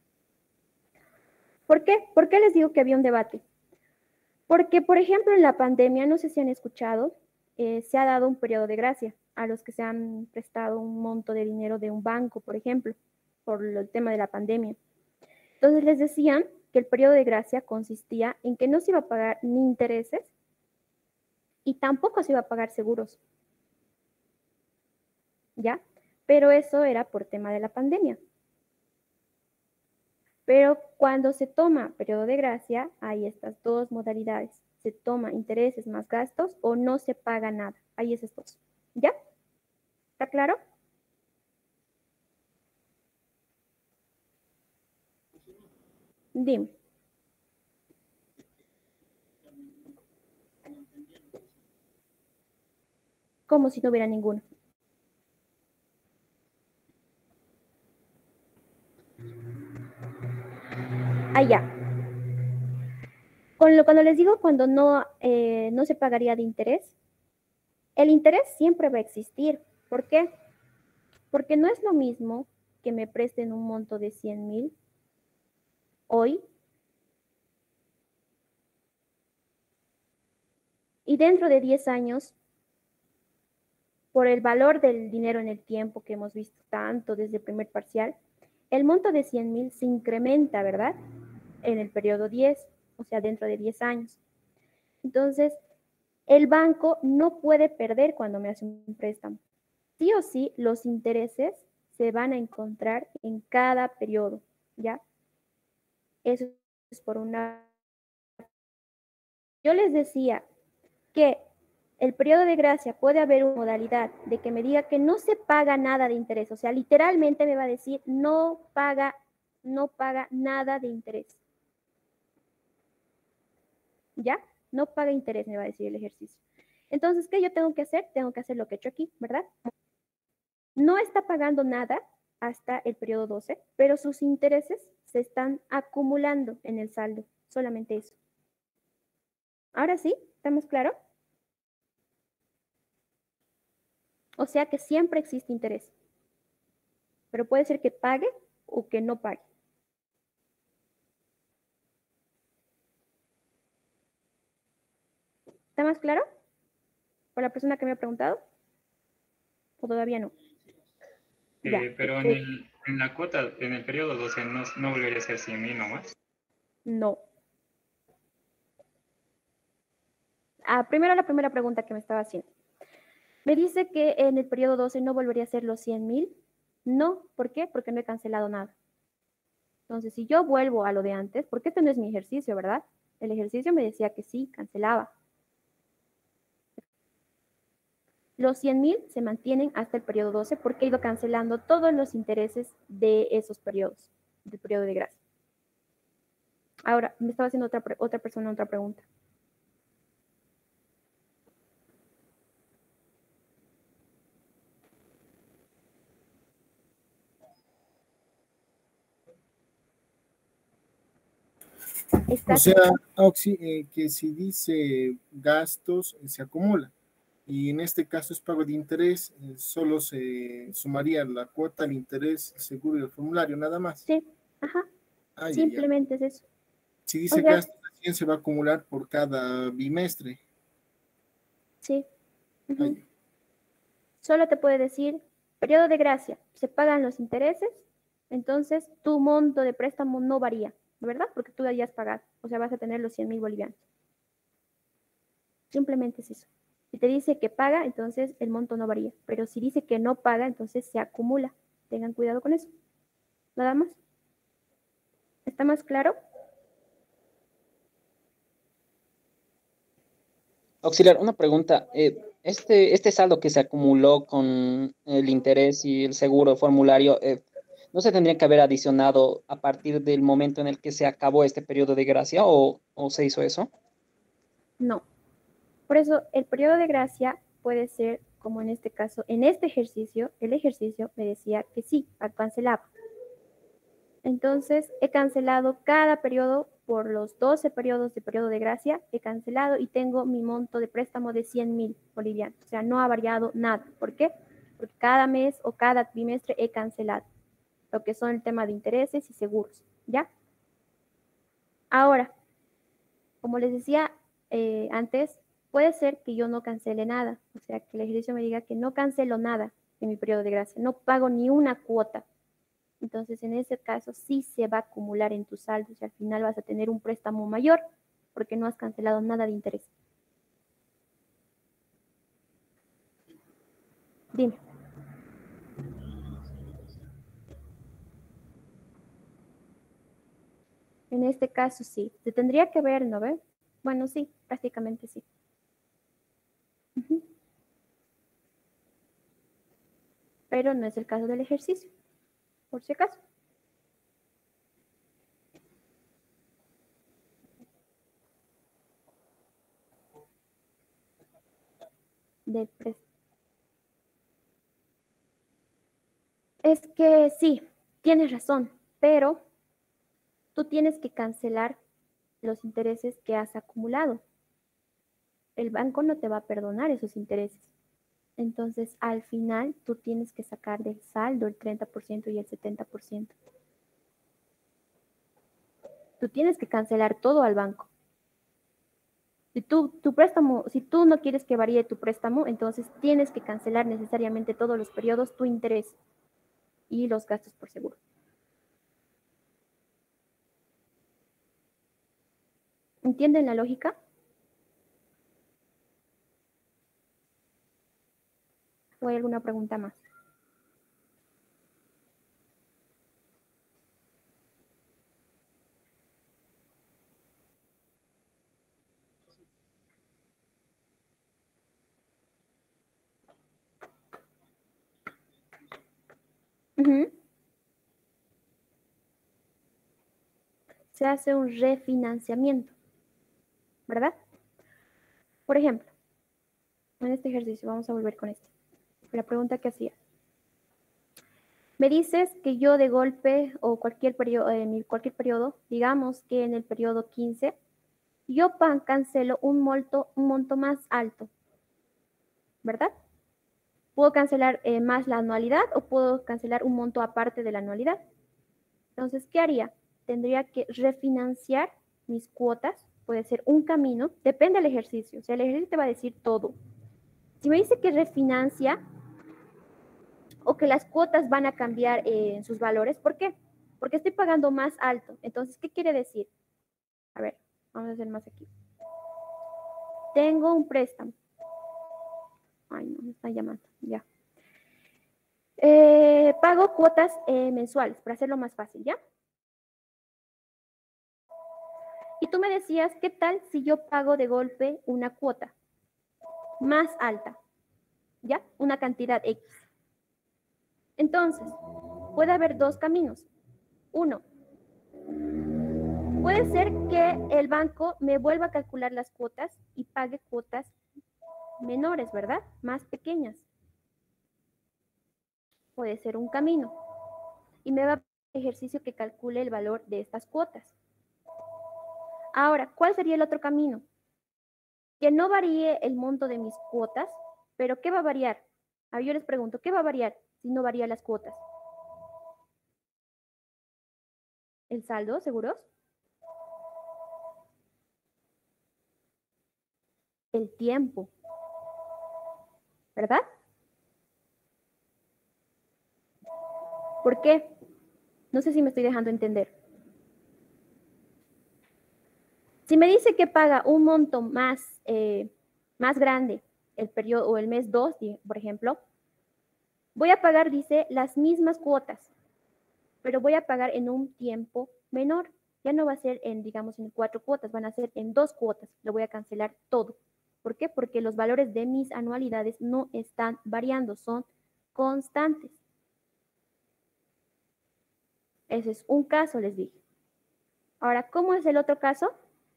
¿Por qué? ¿Por qué les digo que había un debate? Porque, por ejemplo, en la pandemia, no sé si han escuchado, eh, se ha dado un periodo de gracia a los que se han prestado un monto de dinero de un banco, por ejemplo, por el tema de la pandemia. Entonces les decían que el periodo de gracia consistía en que no se iba a pagar ni intereses y tampoco se iba a pagar seguros. ¿Ya? Pero eso era por tema de la pandemia. Pero cuando se toma periodo de gracia, hay estas dos modalidades. Se toma intereses más gastos o no se paga nada. Hay esas dos. ¿Ya? ¿Está claro? Dime. Como si no hubiera ninguno. Ah, ya. Con lo, cuando les digo cuando no, eh, no se pagaría de interés, el interés siempre va a existir. ¿Por qué? Porque no es lo mismo que me presten un monto de cien mil hoy y dentro de diez años, por el valor del dinero en el tiempo que hemos visto tanto desde el primer parcial, el monto de cien mil se incrementa, ¿verdad? En el periodo diez, o sea, dentro de diez años. Entonces, el banco no puede perder cuando me hace un préstamo. Sí o sí, los intereses se van a encontrar en cada periodo, ¿ya? Eso es por una... Yo les decía que el periodo de gracia puede haber una modalidad de que me diga que no se paga nada de interés. O sea, literalmente me va a decir no paga, no paga nada de interés. ¿Ya? No paga interés, me va a decir el ejercicio. Entonces, ¿qué yo tengo que hacer? Tengo que hacer lo que he hecho aquí, ¿verdad? No está pagando nada hasta el periodo doce, pero sus intereses se están acumulando en el saldo. Solamente eso. Ahora sí, ¿estamos claros? O sea que siempre existe interés. Pero puede ser que pague o que no pague. ¿Está más claro? ¿Por la persona que me ha preguntado? ¿O todavía no? Eh, Ya, pero en, perfecto. el, en la cuota, en el periodo doce, ¿no, no volvería a ser cien mil nomás? No. Ah, primero la primera pregunta que me estaba haciendo. Me dice que en el periodo doce no volvería a ser los cien mil. No, ¿por qué? Porque no he cancelado nada. Entonces, si yo vuelvo a lo de antes, porque este no es mi ejercicio, ¿verdad? El ejercicio me decía que sí, cancelaba. Los cien mil se mantienen hasta el periodo doce porque he ido cancelando todos los intereses de esos periodos, del periodo de gracia. Ahora, me estaba haciendo otra, otra persona otra pregunta. Está O sea, Auxi, eh, que si dice gastos, eh, se acumula. Y en este caso es pago de interés, eh, solo se sumaría la cuota, el interés, el seguro y el formulario, nada más. Sí, ajá. Ay, ay, ay. Simplemente es eso. Si O dice sea, gastos, recién se va a acumular por cada bimestre. sí. Ujú. Ay, Solo te puede decir, periodo de gracia, se pagan los intereses, entonces tu monto de préstamo no varía, ¿verdad? Porque tú ya hayas pagado, o sea, vas a tener los cien mil bolivianos. Simplemente es eso. Si te dice que paga, entonces el monto no varía, pero si dice que no paga, entonces se acumula. Tengan cuidado con eso. Nada más. ¿Está más claro? Auxiliar, una pregunta. eh, este, este saldo que se acumuló con el interés y el seguro formulario, eh, ¿no se tendría que haber adicionado a partir del momento en el que se acabó este periodo de gracia o, o se hizo eso? No. Por eso, el periodo de gracia puede ser, como en este caso, en este ejercicio, el ejercicio me decía que sí, cancelaba. Entonces, he cancelado cada periodo por los doce periodos de periodo de gracia, he cancelado y tengo mi monto de préstamo de cien mil bolivianos. O sea, no ha variado nada. ¿Por qué? Porque cada mes o cada trimestre he cancelado lo que son el tema de intereses y seguros, ¿ya? Ahora, como les decía eh, antes, puede ser que yo no cancele nada, o sea, que el ejercicio me diga que no cancelo nada en mi periodo de gracia, no pago ni una cuota. Entonces, en ese caso, sí se va a acumular en tus saldos y al final vas a tener un préstamo mayor porque no has cancelado nada de interés. Dime. En este caso, sí. Se tendría que ver, ¿no ve? Bueno, sí, prácticamente sí. Uh-huh. Pero no es el caso del ejercicio, por si acaso. De pres- es que sí, tienes razón, pero tú tienes que cancelar los intereses que has acumulado. El banco no te va a perdonar esos intereses. Entonces, al final, tú tienes que sacar del saldo el treinta por ciento y el setenta por ciento. Tú tienes que cancelar todo al banco. Si tú, tu préstamo, si tú no quieres que varíe tu préstamo, entonces tienes que cancelar necesariamente todos los periodos tu interés y los gastos por seguro. ¿Entienden la lógica? ¿O hay alguna pregunta más? Uh-huh. Se hace un refinanciamiento, ¿verdad? Por ejemplo, en este ejercicio, vamos a volver con esto. La pregunta que hacía. Me dices que yo de golpe o cualquier periodo, en cualquier periodo, digamos que en el periodo quince, yo pan cancelo un monto, un monto más alto, ¿verdad? Puedo cancelar eh, más la anualidad o puedo cancelar un monto aparte de la anualidad. Entonces, ¿qué haría? Tendría que refinanciar mis cuotas, puede ser un camino, depende del ejercicio, o sea, el ejercicio te va a decir todo. Si me dice que refinancia o que las cuotas van a cambiar en eh, sus valores, ¿por qué? Porque estoy pagando más alto. Entonces, ¿qué quiere decir? A ver, vamos a hacer más aquí. Tengo un préstamo. Ay, no, me están llamando, ya. Eh, pago cuotas eh, mensuales, para hacerlo más fácil, ¿ya? Y tú me decías, ¿qué tal si yo pago de golpe una cuota más alta? ¿Ya? Una cantidad X. Entonces, puede haber dos caminos. Uno, puede ser que el banco me vuelva a calcular las cuotas y pague cuotas menores, ¿verdad? Más pequeñas. Puede ser un camino. Y me va a pedir ejercicio que calcule el valor de estas cuotas. Ahora, ¿cuál sería el otro camino? Que no varíe el monto de mis cuotas, pero ¿qué va a variar? A ver, yo les pregunto, ¿qué va a variar si no varían las cuotas? ¿El saldo, seguros? El tiempo, ¿verdad? ¿Por qué? No sé si me estoy dejando entender. Si me dice que paga un monto más, eh, más grande el periodo o el mes dos, por ejemplo, voy a pagar, dice, las mismas cuotas, pero voy a pagar en un tiempo menor. Ya no va a ser en, digamos, en cuatro cuotas, van a ser en dos cuotas. Lo voy a cancelar todo. ¿Por qué? Porque los valores de mis anualidades no están variando, son constantes. Ese es un caso, les dije. Ahora, ¿cómo es el otro caso?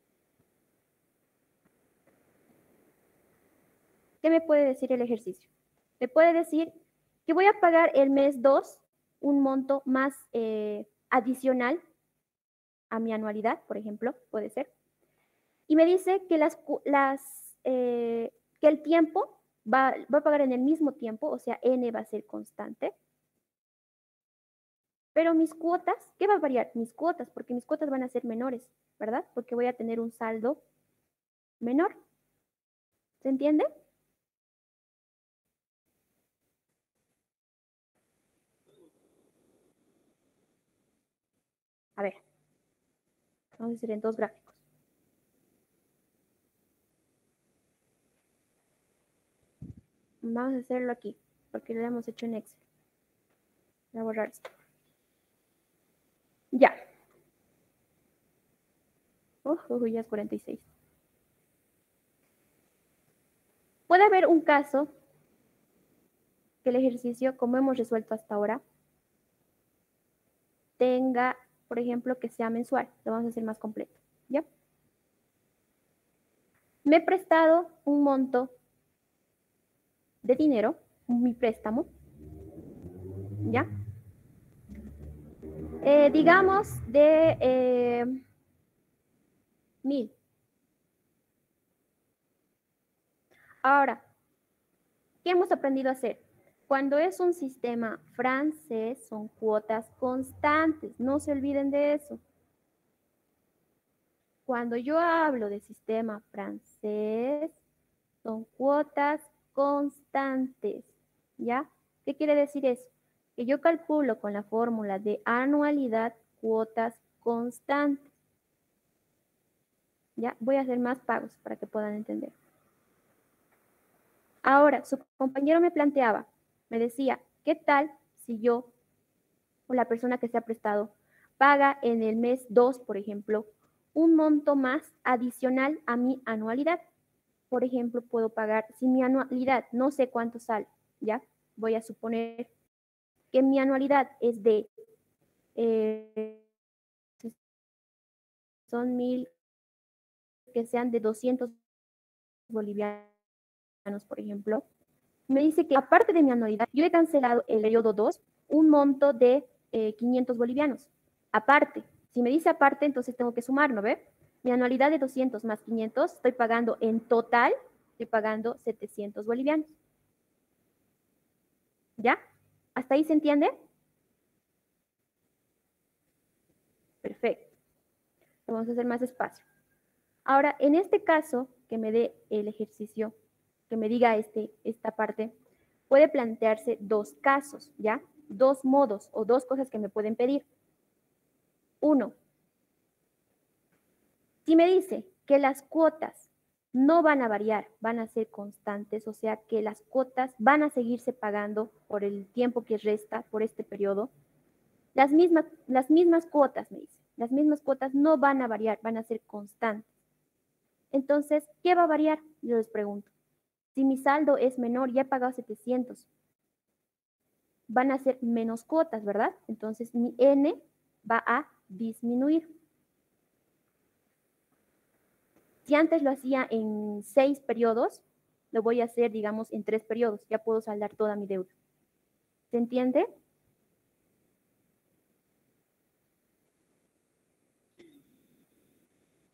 ¿Qué me puede decir el ejercicio? Me puede decir que voy a pagar el mes dos un monto más eh, adicional a mi anualidad, por ejemplo, puede ser. Y me dice que, las, las, eh, que el tiempo va, va a pagar en el mismo tiempo, o sea, N va a ser constante. Pero mis cuotas, ¿qué va a variar? Mis cuotas, porque mis cuotas van a ser menores, ¿verdad? Porque voy a tener un saldo menor. ¿Se entiende? A ver, vamos a hacer en dos gráficos. Vamos a hacerlo aquí, porque lo hemos hecho en Excel. Voy a borrar esto. Ya. Uh, uh, ya es cuarenta y seis. Puede haber un caso que el ejercicio, como hemos resuelto hasta ahora, tenga, por ejemplo, que sea mensual. Lo vamos a hacer más completo. ¿Ya? Me he prestado un monto de dinero, mi préstamo. ¿Ya? Eh, digamos de eh, mil. Ahora, ¿qué hemos aprendido a hacer? Cuando es un sistema francés, son cuotas constantes. No se olviden de eso. Cuando yo hablo de sistema francés, son cuotas constantes. ¿Ya? ¿Qué quiere decir eso? Que yo calculo con la fórmula de anualidad cuotas constantes. ¿Ya? Voy a hacer más pagos para que puedan entender. Ahora, su compañero me planteaba, me decía, ¿qué tal si yo o la persona que se ha prestado paga en el mes dos, por ejemplo, un monto más adicional a mi anualidad? Por ejemplo, puedo pagar, si mi anualidad no sé cuánto sale, ¿ya? Voy a suponer que mi anualidad es de, eh, son mil, que sean de doscientos bolivianos, por ejemplo. Me dice que aparte de mi anualidad, yo he cancelado el periodo dos un monto de eh, quinientos bolivianos. Aparte, si me dice aparte, entonces tengo que sumar, ¿no ve? Mi anualidad de doscientos más quinientos, estoy pagando en total, estoy pagando setecientos bolivianos. ¿Ya? ¿Hasta ahí se entiende? Perfecto. Lo vamos a hacer más despacio. Ahora, en este caso, que me dé el ejercicio, que me diga este, esta parte, puede plantearse dos casos, ¿ya? Dos modos o dos cosas que me pueden pedir. Uno, si me dice que las cuotas no van a variar, van a ser constantes, o sea que las cuotas van a seguirse pagando por el tiempo que resta, por este periodo, las mismas, las mismas cuotas, me dice, las mismas cuotas no van a variar, van a ser constantes. Entonces, ¿qué va a variar? Yo les pregunto. Si mi saldo es menor, ya he pagado setecientos, van a ser menos cuotas, ¿verdad? Entonces mi N va a disminuir. Si antes lo hacía en seis periodos, lo voy a hacer, digamos, en tres periodos. Ya puedo saldar toda mi deuda. ¿Se entiende?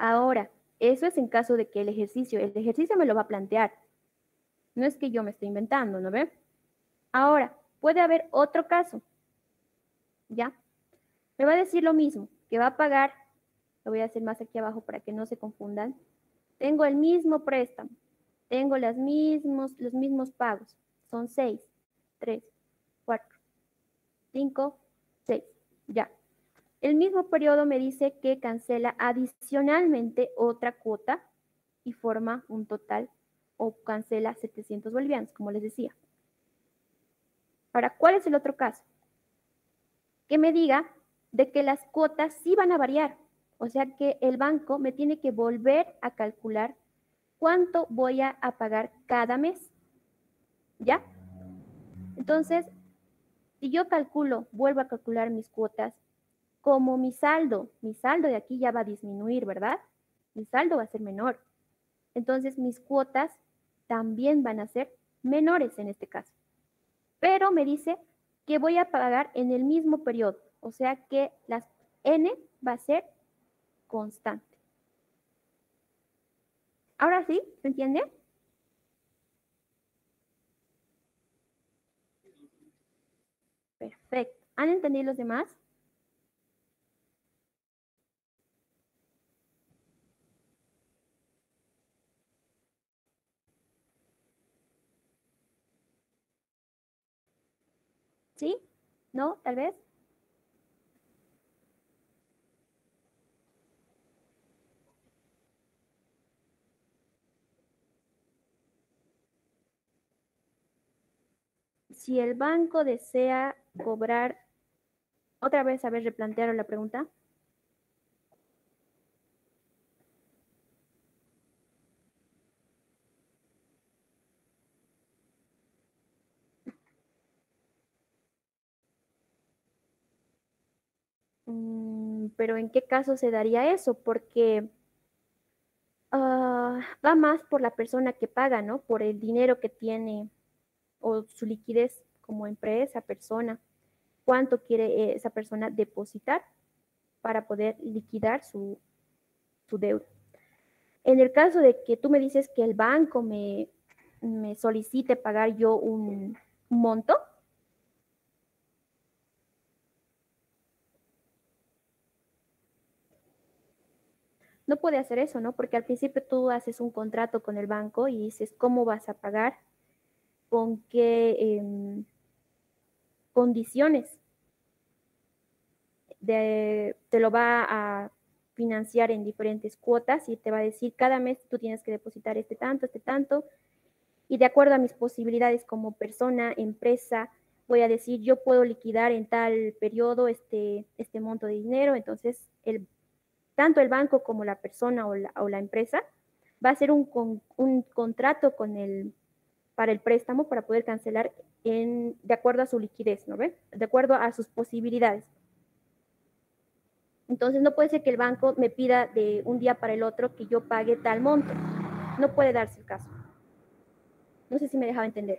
Ahora, eso es en caso de que el ejercicio, el ejercicio me lo va a plantear. No es que yo me esté inventando, ¿no ve? Ahora, puede haber otro caso, ¿ya? Me va a decir lo mismo, que va a pagar, lo voy a hacer más aquí abajo para que no se confundan. Tengo el mismo préstamo, tengo las mismos, los mismos pagos, son seis, tres, cuatro, cinco, seis, ya. El mismo periodo me dice que cancela adicionalmente otra cuota y forma un total o cancela setecientos bolivianos, como les decía. Ahora, ¿cuál es el otro caso? Que me diga de que las cuotas sí van a variar. O sea que el banco me tiene que volver a calcular cuánto voy a, a pagar cada mes. ¿Ya? Entonces, si yo calculo, vuelvo a calcular mis cuotas, como mi saldo, mi saldo de aquí ya va a disminuir, ¿verdad? Mi saldo va a ser menor. Entonces, mis cuotas también van a ser menores en este caso. Pero me dice que voy a pagar en el mismo periodo. O sea que las N va a ser constante. Ahora sí, ¿se entiende? Perfecto. ¿Han entendido los demás? ¿Sí? ¿No? ¿Tal vez? Si el banco desea cobrar, otra vez, a ver, replantearon la pregunta. Mm, pero ¿en qué caso se daría eso? Porque uh, va más por la persona que paga, ¿no? Por el dinero que tiene o su liquidez como empresa, persona. ¿Cuánto quiere esa persona depositar para poder liquidar su, su deuda? En el caso de que tú me dices que el banco me, me solicite pagar yo un, un monto, no puede hacer eso, ¿no? Porque al principio tú haces un contrato con el banco y dices cómo vas a pagar, con qué eh, condiciones de, te lo va a financiar en diferentes cuotas y te va a decir cada mes tú tienes que depositar este tanto, este tanto, y de acuerdo a mis posibilidades como persona, empresa, voy a decir yo puedo liquidar en tal periodo este, este monto de dinero, entonces el, tanto el banco como la persona o la, o la empresa va a hacer un, con, un contrato con el, para el préstamo para poder cancelar en, de acuerdo a su liquidez, ¿no ven? De acuerdo a sus posibilidades. Entonces no puede ser que el banco me pida de un día para el otro que yo pague tal monto. No puede darse el caso. No sé si me dejaba entender.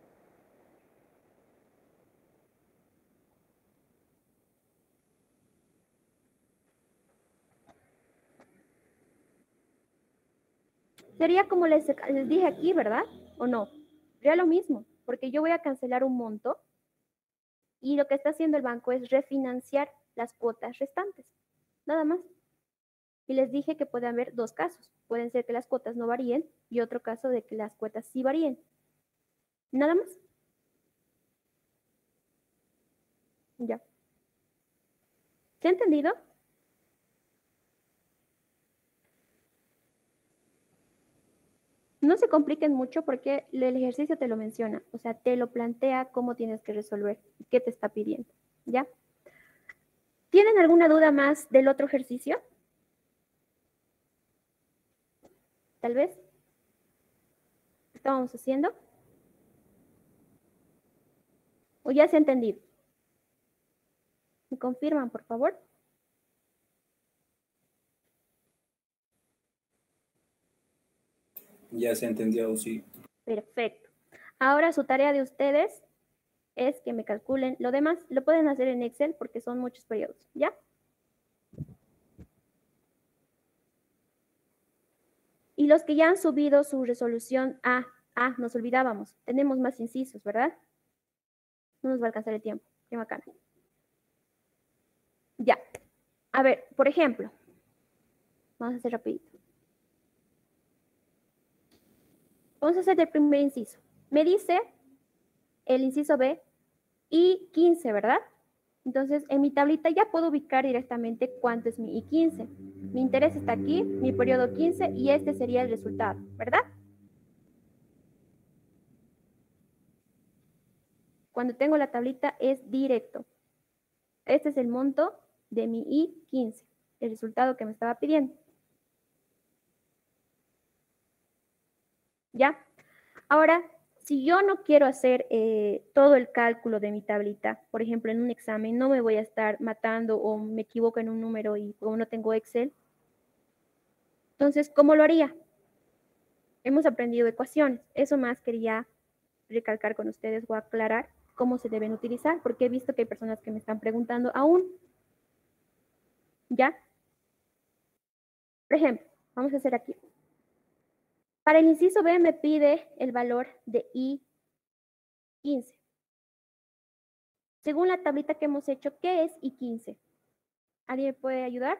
Sería como les, les dije aquí, ¿verdad? ¿O no? Sería lo mismo, porque yo voy a cancelar un monto y lo que está haciendo el banco es refinanciar las cuotas restantes. Nada más. Y les dije que puede haber dos casos. Pueden ser que las cuotas no varíen y otro caso de que las cuotas sí varíen. Nada más. Ya. ¿Se ha entendido? No se compliquen mucho porque el ejercicio te lo menciona. O sea, te lo plantea cómo tienes que resolver y qué te está pidiendo. ¿Ya? ¿Tienen alguna duda más del otro ejercicio? Tal vez. ¿Qué estábamos haciendo? ¿O ya se ha entendido? ¿Me confirman, por favor? Ya se entendió, sí. Perfecto. Ahora su tarea de ustedes es que me calculen lo demás. Lo pueden hacer en Excel porque son muchos periodos, ¿ya? Y los que ya han subido su resolución A, ah, nos olvidábamos, tenemos más incisos, ¿verdad? No nos va a alcanzar el tiempo, qué bacana. Ya, a ver, por ejemplo, vamos a hacer rapidito. Vamos a hacer el primer inciso. Me dice el inciso B, I quince, ¿verdad? Entonces, en mi tablita ya puedo ubicar directamente cuánto es mi I quince. Mi interés está aquí, mi periodo quince, y este sería el resultado, ¿verdad? Cuando tengo la tablita es directo. Este es el monto de mi I quince, el resultado que me estaba pidiendo. ¿Ya? Ahora, si yo no quiero hacer eh, todo el cálculo de mi tablita, por ejemplo, en un examen, no me voy a estar matando o me equivoco en un número y como no tengo Excel, entonces, ¿cómo lo haría? Hemos aprendido ecuaciones. Eso más quería recalcar con ustedes o aclarar cómo se deben utilizar, porque he visto que hay personas que me están preguntando aún. ¿Ya? Por ejemplo, vamos a hacer aquí. Para el inciso B me pide el valor de I quince. Según la tablita que hemos hecho, ¿qué es I quince? ¿Alguien me puede ayudar?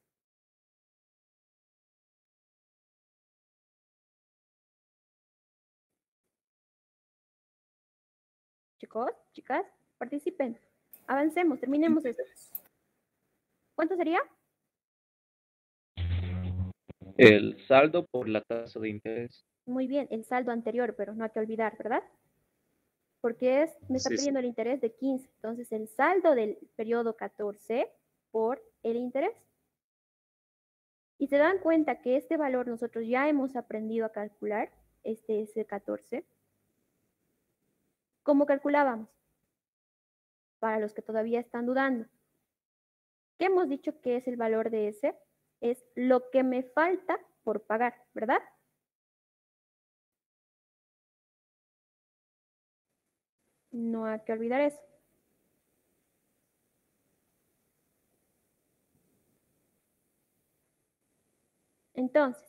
Chicos, chicas, participen. Avancemos, terminemos esto. ¿Cuánto sería? El saldo por la tasa de interés. Muy bien, el saldo anterior, pero no hay que olvidar, ¿verdad? Porque es, me está Sí, sí. pidiendo el interés de quince. Entonces, el saldo del periodo catorce por el interés. Y se dan cuenta que este valor nosotros ya hemos aprendido a calcular, este es el catorce. ¿Cómo calculábamos? Para los que todavía están dudando. ¿Qué hemos dicho que es el valor de ese? Es lo que me falta por pagar, ¿verdad? No hay que olvidar eso. Entonces,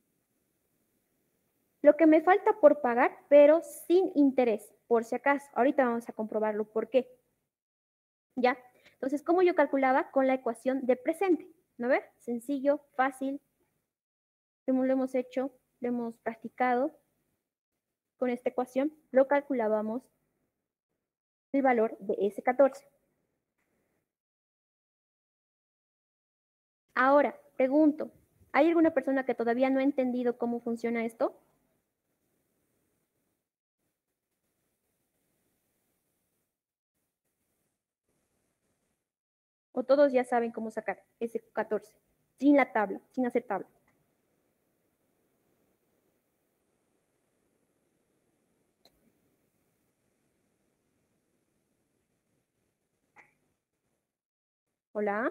lo que me falta por pagar, pero sin interés, por si acaso. Ahorita vamos a comprobarlo por qué. ¿Ya? Entonces, ¿cómo yo calculaba? Con la ecuación de presente. ¿No ves? Sencillo, fácil. Como lo hemos hecho, lo hemos practicado. Con esta ecuación lo calculábamos el valor de ese catorce. Ahora, pregunto, ¿hay alguna persona que todavía no ha entendido cómo funciona esto? ¿O todos ya saben cómo sacar ese catorce? Sin la tabla, sin hacer tabla. Hola.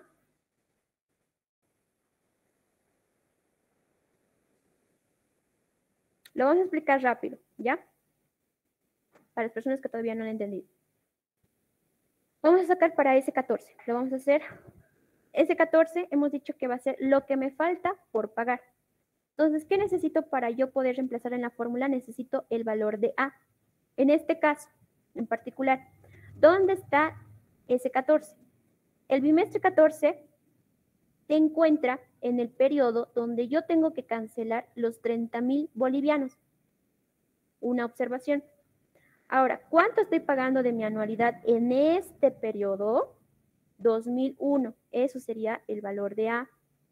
Lo vamos a explicar rápido, ¿ya? Para las personas que todavía no lo han entendido. Vamos a sacar para ese catorce. Lo vamos a hacer. Ese catorce hemos dicho que va a ser lo que me falta por pagar. Entonces, ¿qué necesito para yo poder reemplazar en la fórmula? Necesito el valor de A. En este caso, en particular, ¿dónde está ese catorce? El bimestre catorce se encuentra en el periodo donde yo tengo que cancelar los treinta mil bolivianos. Una observación. Ahora, ¿cuánto estoy pagando de mi anualidad en este periodo? dos mil uno. Eso sería el valor de A.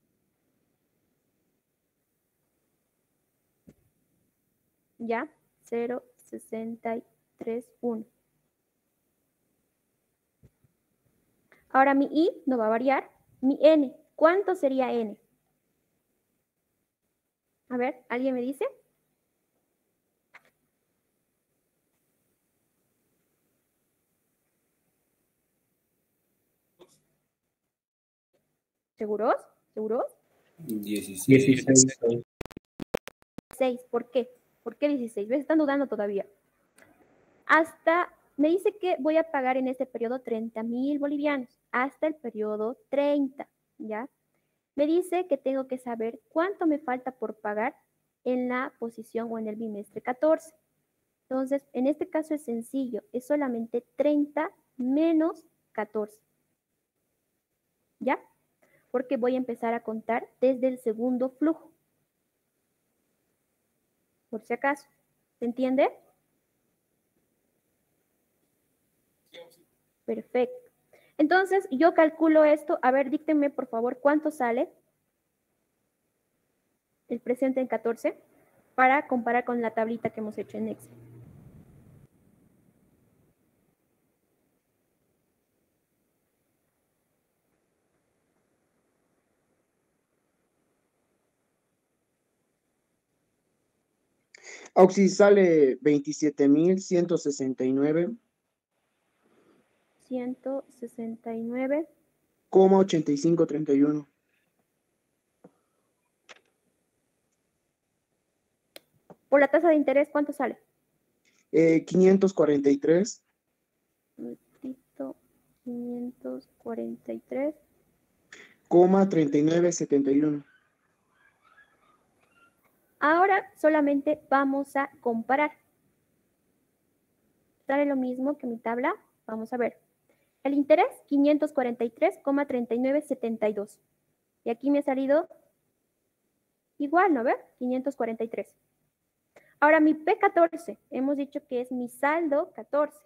¿Ya? cero coma sesenta y tres uno. Ahora mi I no va a variar. Mi N, ¿cuánto sería N? A ver, ¿alguien me dice? ¿Seguros? ¿Seguros? dieciséis. dieciséis. ¿Por qué? ¿Por qué dieciséis? ¿Ves? Están dudando todavía. Hasta, me dice que voy a pagar en este periodo treinta mil bolivianos. Hasta el periodo treinta, ¿ya? Me dice que tengo que saber cuánto me falta por pagar en la posición o en el bimestre catorce. Entonces, en este caso es sencillo, es solamente treinta menos catorce. ¿Ya? Porque voy a empezar a contar desde el segundo flujo. Por si acaso. ¿Se entiende? Perfecto. Entonces, yo calculo esto. A ver, díctenme, por favor, cuánto sale el presente en catorce para comparar con la tablita que hemos hecho en Excel. Auxi sale veintisiete mil ciento sesenta y nueve ciento sesenta y nueve coma ochenta y cinco treinta y uno. Por la tasa de interés, ¿cuánto sale? Eh, quinientos cuarenta y tres. quinientos cuarenta y tres. Coma treinta y nueve setenta y uno. Ahora solamente vamos a comparar. ¿Sale lo mismo que mi tabla? Vamos a ver. El interés, quinientos cuarenta y tres coma treinta y nueve setenta y dos. Y aquí me ha salido igual, ¿no ve? quinientos cuarenta y tres. Ahora mi P catorce, hemos dicho que es mi saldo catorce.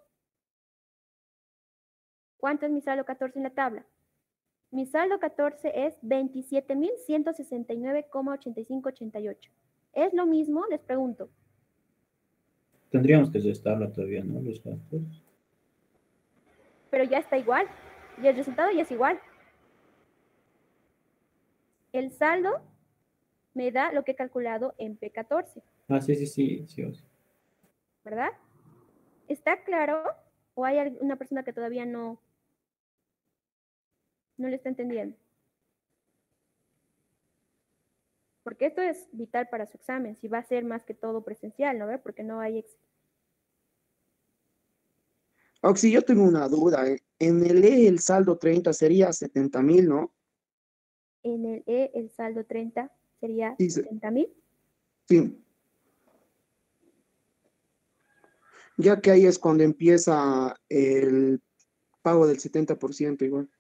¿Cuánto es mi saldo catorce en la tabla? Mi saldo catorce es veintisiete mil ciento sesenta y nueve coma ochenta y cinco ochenta y ocho. ¿Es lo mismo? Les pregunto. Tendríamos que restarla todavía, ¿no? Los gastos. Pero ya está igual. Y el resultado ya es igual. El saldo me da lo que he calculado en P catorce. Ah, sí, sí, sí, sí, sí. ¿Verdad? ¿Está claro? ¿O hay alguna persona que todavía no, no le está entendiendo? Porque esto es vital para su examen, si va a ser más que todo presencial, ¿no ve? Porque no hay Excel. Auxi, yo tengo una duda. ¿eh? En el E el saldo treinta sería setenta mil, ¿no? En el E el saldo treinta sería Sí, se- setenta mil. Sí. Ya que ahí es cuando empieza el pago del setenta por ciento igual.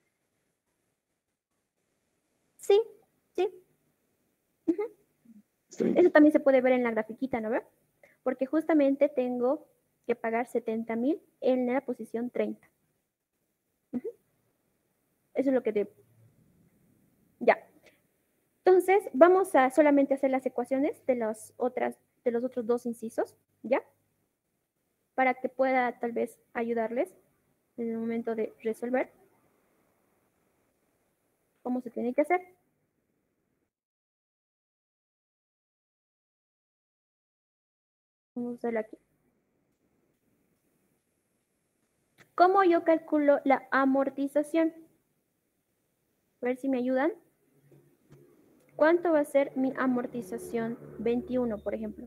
Sí, sí. Ujú. Eso también se puede ver en la grafiquita, ¿no ve? Porque justamente tengo que pagar setenta mil en la posición treinta. Ujú. Eso es lo que debo. Ya. Entonces, vamos a solamente hacer las ecuaciones de los, otras, de los otros dos incisos, ¿ya? Para que pueda tal vez ayudarles en el momento de resolver cómo se tiene que hacer. Vamos a hacerlo aquí. ¿Cómo yo calculo la amortización? A ver si me ayudan. ¿Cuánto va a ser mi amortización veintiuno, por ejemplo?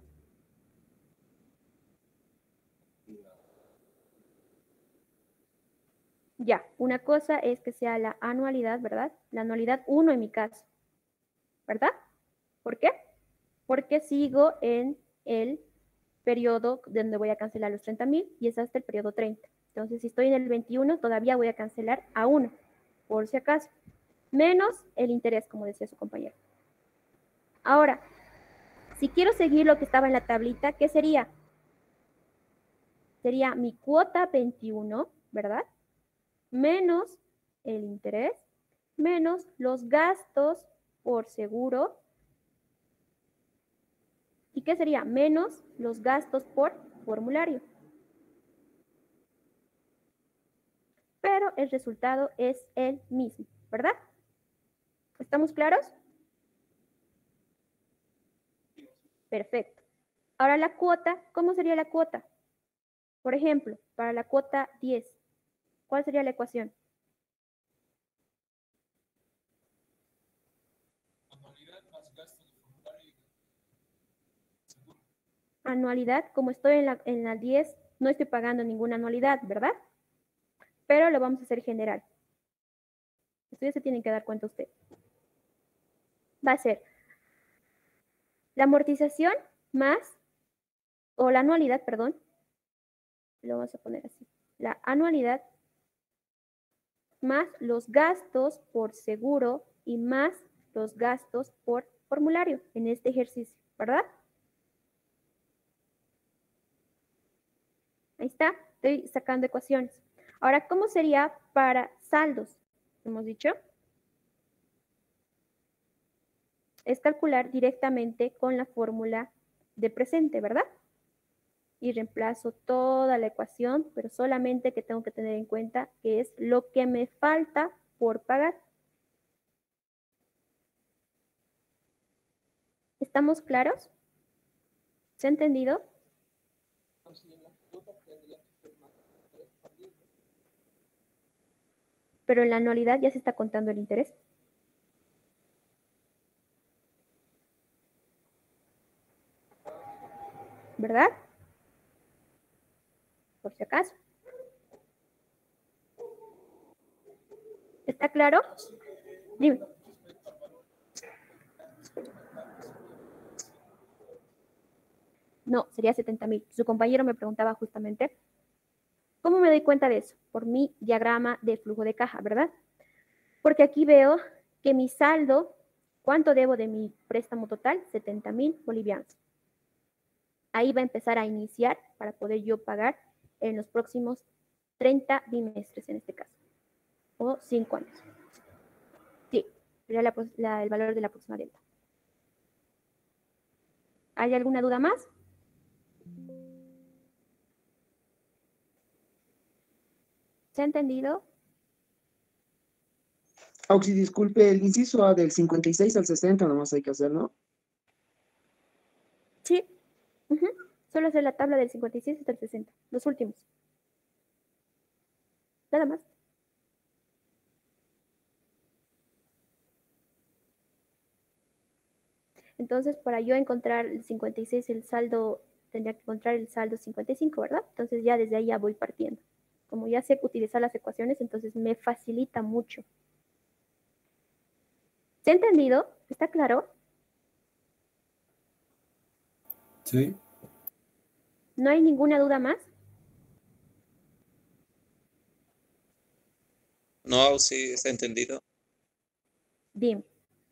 Ya, una cosa es que sea la anualidad, ¿verdad? La anualidad uno en mi caso, ¿verdad? ¿Por qué? Porque sigo en el periodo donde voy a cancelar los treinta mil y es hasta el periodo treinta. Entonces, si estoy en el veintiuno, todavía voy a cancelar a uno, por si acaso. Menos el interés, como decía su compañero. Ahora, si quiero seguir lo que estaba en la tablita, ¿qué sería? Sería mi cuota veintiuno, ¿verdad? Menos el interés, menos los gastos por seguro. ¿Y qué sería? Menos los gastos por formulario. Pero el resultado es el mismo, ¿verdad? ¿Estamos claros? Perfecto. Ahora la cuota, ¿cómo sería la cuota? Por ejemplo, para la cuota diez, ¿cuál sería la ecuación? Anualidad más gastos de formulario. Anualidad, como estoy en la, en la diez, no estoy pagando ninguna anualidad, ¿verdad? Pero lo vamos a hacer general. Esto ya se tienen que dar cuenta usted. Va a ser La amortización más, o la anualidad, perdón, lo vamos a poner así, la anualidad más los gastos por seguro y más los gastos por formulario en este ejercicio, ¿verdad? Ahí está, estoy sacando ecuaciones. Ahora, ¿cómo sería para saldos? Hemos dicho. Es calcular directamente con la fórmula de presente, ¿verdad? Y reemplazo toda la ecuación, pero solamente que tengo que tener en cuenta que es lo que me falta por pagar. ¿Estamos claros? ¿Se ha entendido? Pero en la anualidad ya se está contando el interés. ¿Verdad? Por si acaso. ¿Está claro? Dime. No, sería setenta mil. Su compañero me preguntaba justamente, ¿cómo me doy cuenta de eso? Por mi diagrama de flujo de caja, ¿verdad? Porque aquí veo que mi saldo, ¿cuánto debo de mi préstamo total? setenta mil bolivianos. Ahí va a empezar a iniciar para poder yo pagar en los próximos treinta bimestres en este caso. O cinco años. Sí, sería la, la, el valor de la próxima deuda. ¿Hay alguna duda más? ¿Se ha entendido? Auxi, disculpe, el inciso A del cincuenta y seis al sesenta nomás hay que hacer, ¿no? Sí. Uh-huh. Solo hacer la tabla del cincuenta y seis hasta el sesenta. Los últimos. Nada más. Entonces, para yo encontrar el cincuenta y seis, el saldo, tendría que encontrar el saldo cincuenta y cinco, ¿verdad? Entonces ya desde ahí ya voy partiendo. Como ya sé utilizar las ecuaciones, entonces me facilita mucho. ¿Se ha entendido? ¿Está claro? Sí. ¿No hay ninguna duda más? No, sí, está entendido. Dime.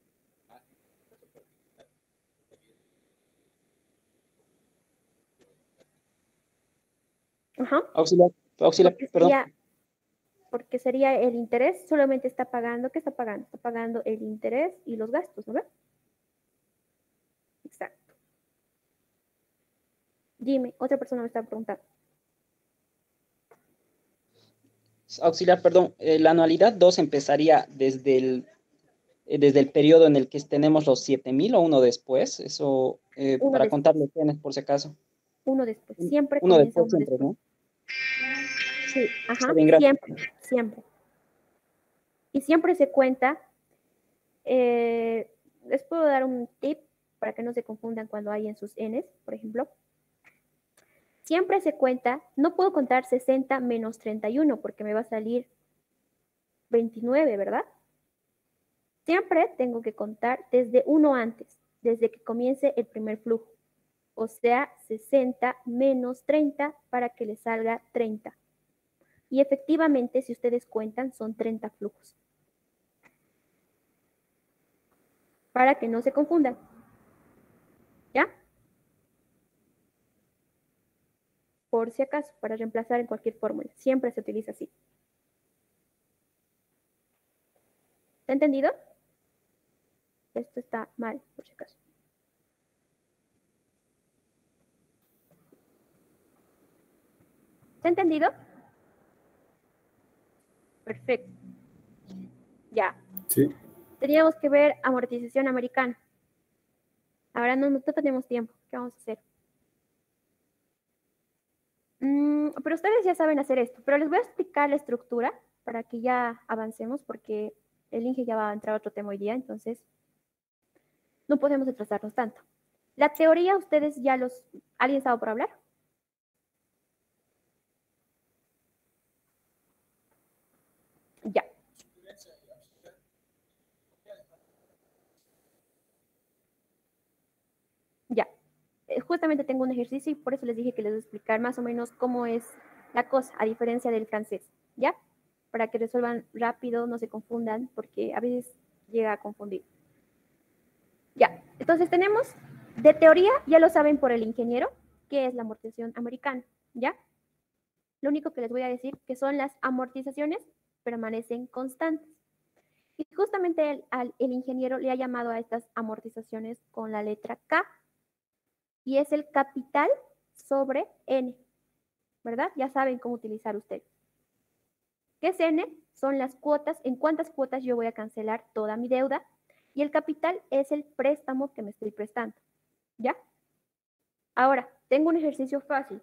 Ajá. Auxiliar, auxiliar, porque perdón. sería, porque sería el interés, solamente está pagando, ¿qué está pagando? Está pagando el interés y los gastos, ¿no? Exacto. Dime, otra persona me está preguntando. Auxiliar, perdón. Eh, la anualidad dos empezaría desde el, eh, desde el periodo en el que tenemos los siete mil o uno después. Eso, eh, Uno para después. contar los genes por si acaso. Uno después. Siempre Uno comienza después, uno siempre, después. ¿no? Sí, ajá. Está bien, gracias. Siempre, siempre. Y siempre se cuenta. Eh, les puedo dar un tip para que no se confundan cuando hay en sus Ns, por ejemplo. Siempre se cuenta, no puedo contar sesenta menos treinta y uno porque me va a salir veintinueve, ¿verdad? Siempre tengo que contar desde uno antes, desde que comience el primer flujo. O sea, sesenta menos treinta para que le salga treinta. Y efectivamente, si ustedes cuentan, son treinta flujos. Para que no se confundan. ¿Ya? Por si acaso, para reemplazar en cualquier fórmula. Siempre se utiliza así. ¿Está entendido? Esto está mal, por si acaso. ¿Está entendido? Perfecto. Ya. Sí. Teníamos que ver amortización americana. Ahora no, no tenemos tiempo. ¿Qué vamos a hacer? Mm, pero ustedes ya saben hacer esto. Pero les voy a explicar la estructura para que ya avancemos porque el Inge ya va a entrar a otro tema hoy día, entonces no podemos retrasarnos tanto. La teoría, ustedes ya los... ¿Alguien estaba por hablar? Ya. justamente tengo un ejercicio y por eso les dije que les voy a explicar más o menos cómo es la cosa, a diferencia del francés, ¿ya? Para que resuelvan rápido, no se confundan, porque a veces llega a confundir. Ya, entonces tenemos, de teoría, ya lo saben por el ingeniero, que es la amortización americana, ¿ya? Lo único que les voy a decir que son las amortizaciones permanecen constantes. Y justamente el, al, el ingeniero le ha llamado a estas amortizaciones con la letra K, y es el capital sobre N, ¿verdad? Ya saben cómo utilizar ustedes. ¿Qué es N? Son las cuotas, en cuántas cuotas yo voy a cancelar toda mi deuda, y el capital es el préstamo que me estoy prestando, ¿ya? Ahora, tengo un ejercicio fácil.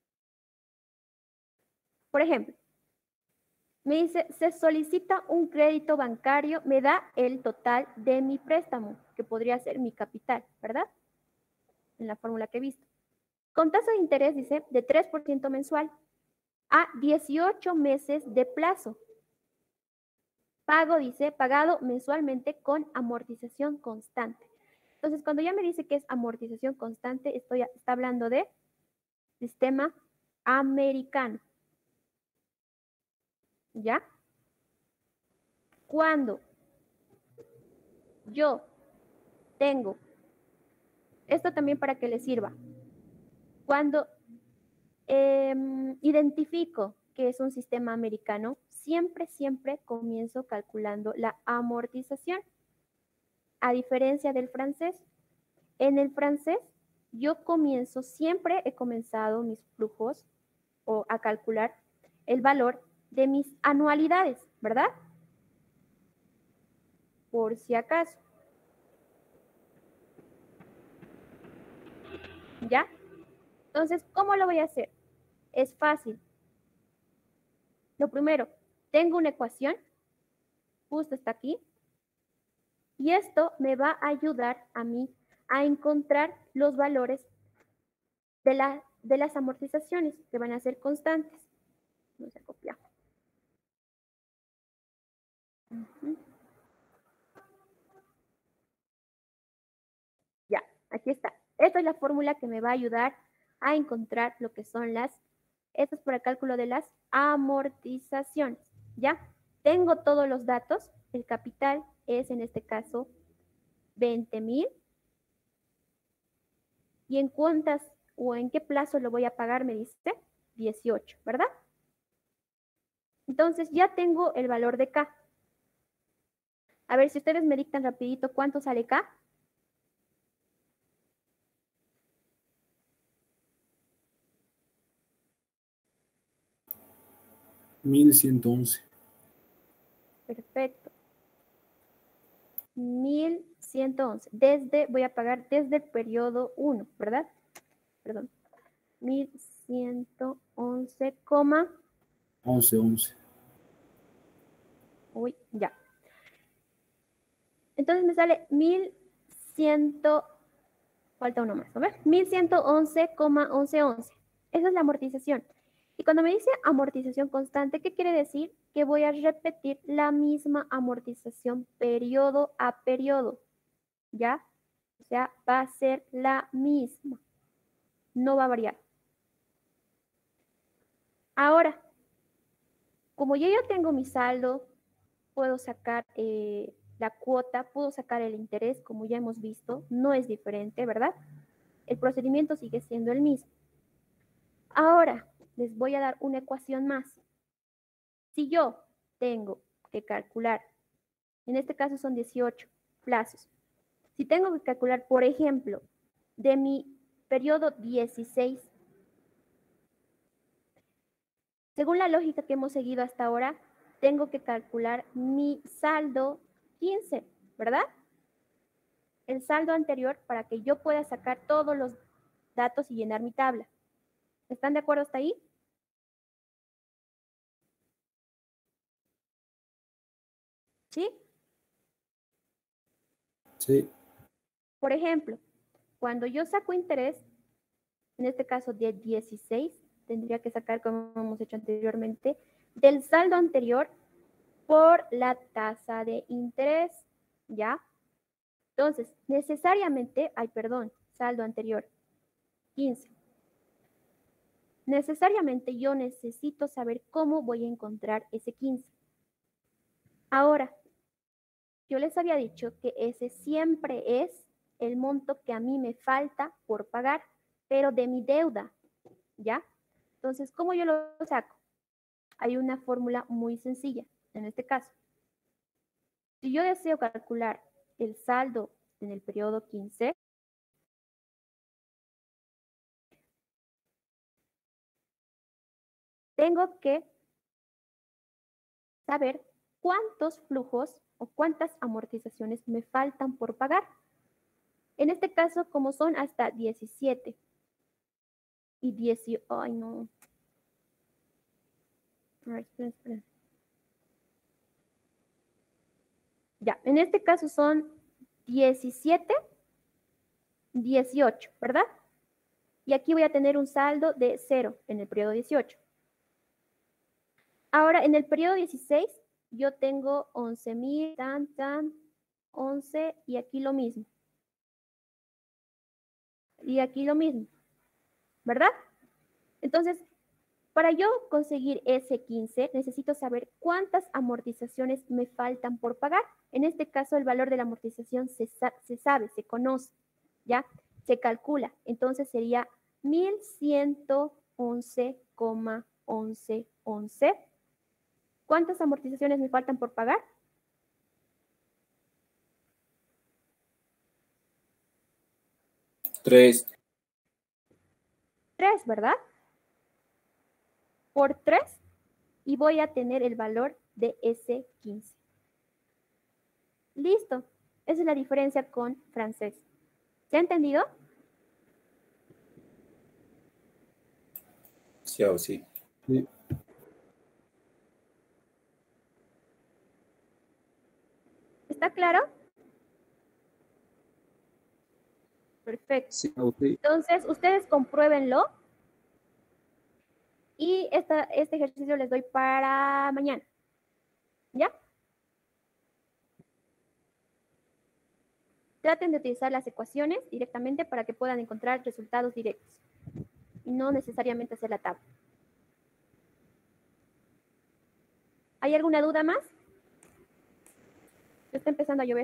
Por ejemplo, me dice, se solicita un crédito bancario, me da el total de mi préstamo, que podría ser mi capital, ¿verdad? En la fórmula que he visto. Con tasa de interés, dice, de tres por ciento mensual a dieciocho meses de plazo. Pago, dice, pagado mensualmente con amortización constante. Entonces, cuando ya me dice que es amortización constante, estoy, está hablando de sistema americano. ¿Ya? Cuando yo tengo, esto también para que les sirva, cuando eh, identifico que es un sistema americano, siempre, siempre comienzo calculando la amortización, a diferencia del francés. En el francés, yo comienzo, siempre he comenzado mis flujos o a calcular el valor de mis anualidades, ¿verdad? Por si acaso. ¿Ya? Entonces, ¿cómo lo voy a hacer? Es fácil. Lo primero, tengo una ecuación, justo está aquí, y esto me va a ayudar a mí a encontrar los valores de, la, de las amortizaciones que van a ser constantes. Vamos a copiar. Uh-huh. Ya, aquí está. Esta es la fórmula que me va a ayudar a encontrar lo que son las, esto es para el cálculo de las amortizaciones, ¿ya? Tengo todos los datos, el capital es en este caso veinte mil, y en cuántas o en qué plazo lo voy a pagar, me dice dieciocho, ¿verdad? Entonces ya tengo el valor de K. A ver si ustedes me dictan rapidito cuánto sale K. mil ciento once. Perfecto. mil ciento once. Desde, voy a pagar desde el periodo uno, ¿verdad? Perdón. mil ciento once, once, once. Uy, ya. Entonces me sale mil cien, falta uno más, a ver, mil ciento once coma once once. Esa es la amortización. Y cuando me dice amortización constante, ¿qué quiere decir? Que voy a repetir la misma amortización periodo a periodo, ¿ya? O sea, va a ser la misma, no va a variar. Ahora, como yo ya tengo mi saldo, puedo sacar eh, la cuota, puedo sacar el interés, como ya hemos visto, no es diferente, ¿verdad? El procedimiento sigue siendo el mismo. Ahora, les voy a dar una ecuación más. Si yo tengo que calcular, en este caso son dieciocho plazos, si tengo que calcular, por ejemplo, de mi periodo dieciséis, según la lógica que hemos seguido hasta ahora, tengo que calcular mi saldo quince, ¿verdad? El saldo anterior para que yo pueda sacar todos los datos y llenar mi tabla. ¿Están de acuerdo hasta ahí? ¿Sí? Sí. Por ejemplo, cuando yo saco interés, en este caso de dieciséis, tendría que sacar, como hemos hecho anteriormente, del saldo anterior por la tasa de interés, ¿ya? Entonces, necesariamente, ay, perdón, saldo anterior. quince. Necesariamente yo necesito saber cómo voy a encontrar ese quince. Ahora, yo les había dicho que ese siempre es el monto que a mí me falta por pagar, pero de mi deuda, ¿ya? Entonces, ¿cómo yo lo saco? Hay una fórmula muy sencilla en este caso. Si yo deseo calcular el saldo en el periodo quince, tengo que saber cuántos flujos o cuántas amortizaciones me faltan por pagar. En este caso, como son hasta diecisiete y dieciocho, ay no. A ver, espera, espera. Ya, en este caso son diecisiete, dieciocho, ¿verdad? Y aquí voy a tener un saldo de cero en el periodo dieciocho. Ahora, en el periodo dieciséis, yo tengo once mil, tan, tan, once, y aquí lo mismo. Y aquí lo mismo, ¿verdad? Entonces, para yo conseguir ese quince, necesito saber cuántas amortizaciones me faltan por pagar. En este caso, el valor de la amortización se, sa se sabe, se conoce, ¿ya? Se calcula. Entonces, sería mil ciento once coma once once. ¿Cuántas amortizaciones me faltan por pagar? Tres. Tres, ¿verdad? Por tres, y voy a tener el valor de ese quince. Listo. Esa es la diferencia con francés. ¿Se ha entendido? Sí, o sí. Sí. ¿Está claro? Perfecto. Sí, o sí. Entonces, ustedes compruébenlo. Y esta, este ejercicio les doy para mañana. ¿Ya? Traten de utilizar las ecuaciones directamente para que puedan encontrar resultados directos. Y no necesariamente hacer la tabla. ¿Hay alguna duda más? Está empezando a llover.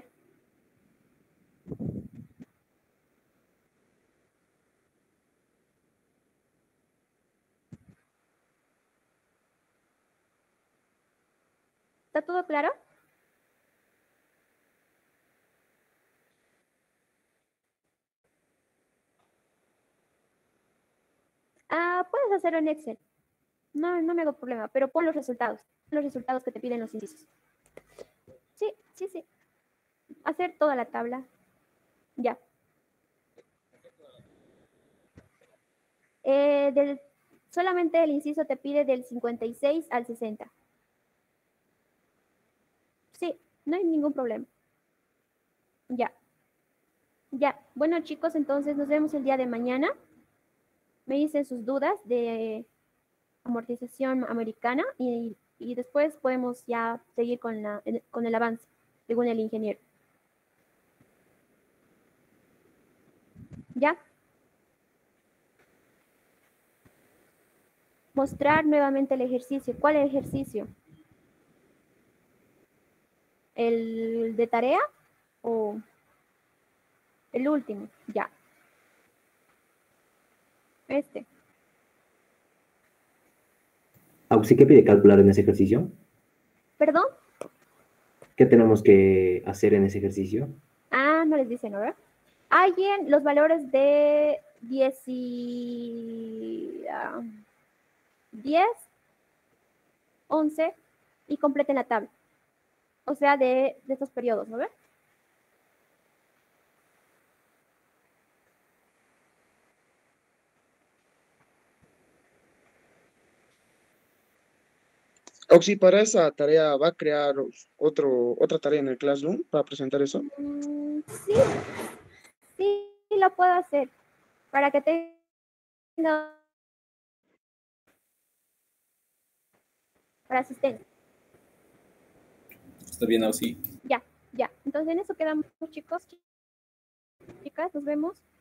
¿Está todo claro? Ah, puedes hacerlo en Excel. No, no me hago problema, pero pon los resultados. Los resultados que te piden los incisos. Sí, sí, sí. Hacer toda la tabla. Ya. Eh, del, solamente el inciso te pide del cincuenta y seis al sesenta. Sí, no hay ningún problema. Ya. Ya. Bueno, chicos, entonces nos vemos el día de mañana. Me dicen sus dudas de amortización americana y, y después podemos ya seguir con, la, con el avance, según el ingeniero. ¿Ya? Mostrar nuevamente el ejercicio. ¿Cuál ejercicio? ¿El de tarea o el último? Ya. Este. Auxi, ¿qué pide calcular en ese ejercicio? ¿Perdón? ¿Qué tenemos que hacer en ese ejercicio? Ah, no les dicen, ¿no? ¿Verdad? Alguien, los valores de diez y... Uh, diez, once y completen la tabla. O sea, de, de estos periodos, ¿no ves? Oxy, para esa tarea va a crear otro, otra tarea en el Classroom para presentar eso. Mm, sí, sí, lo puedo hacer para que tenga para asistencia. Está bien, Auxi. Ya, ya. Entonces en eso quedamos, chicos. Chicas, nos vemos.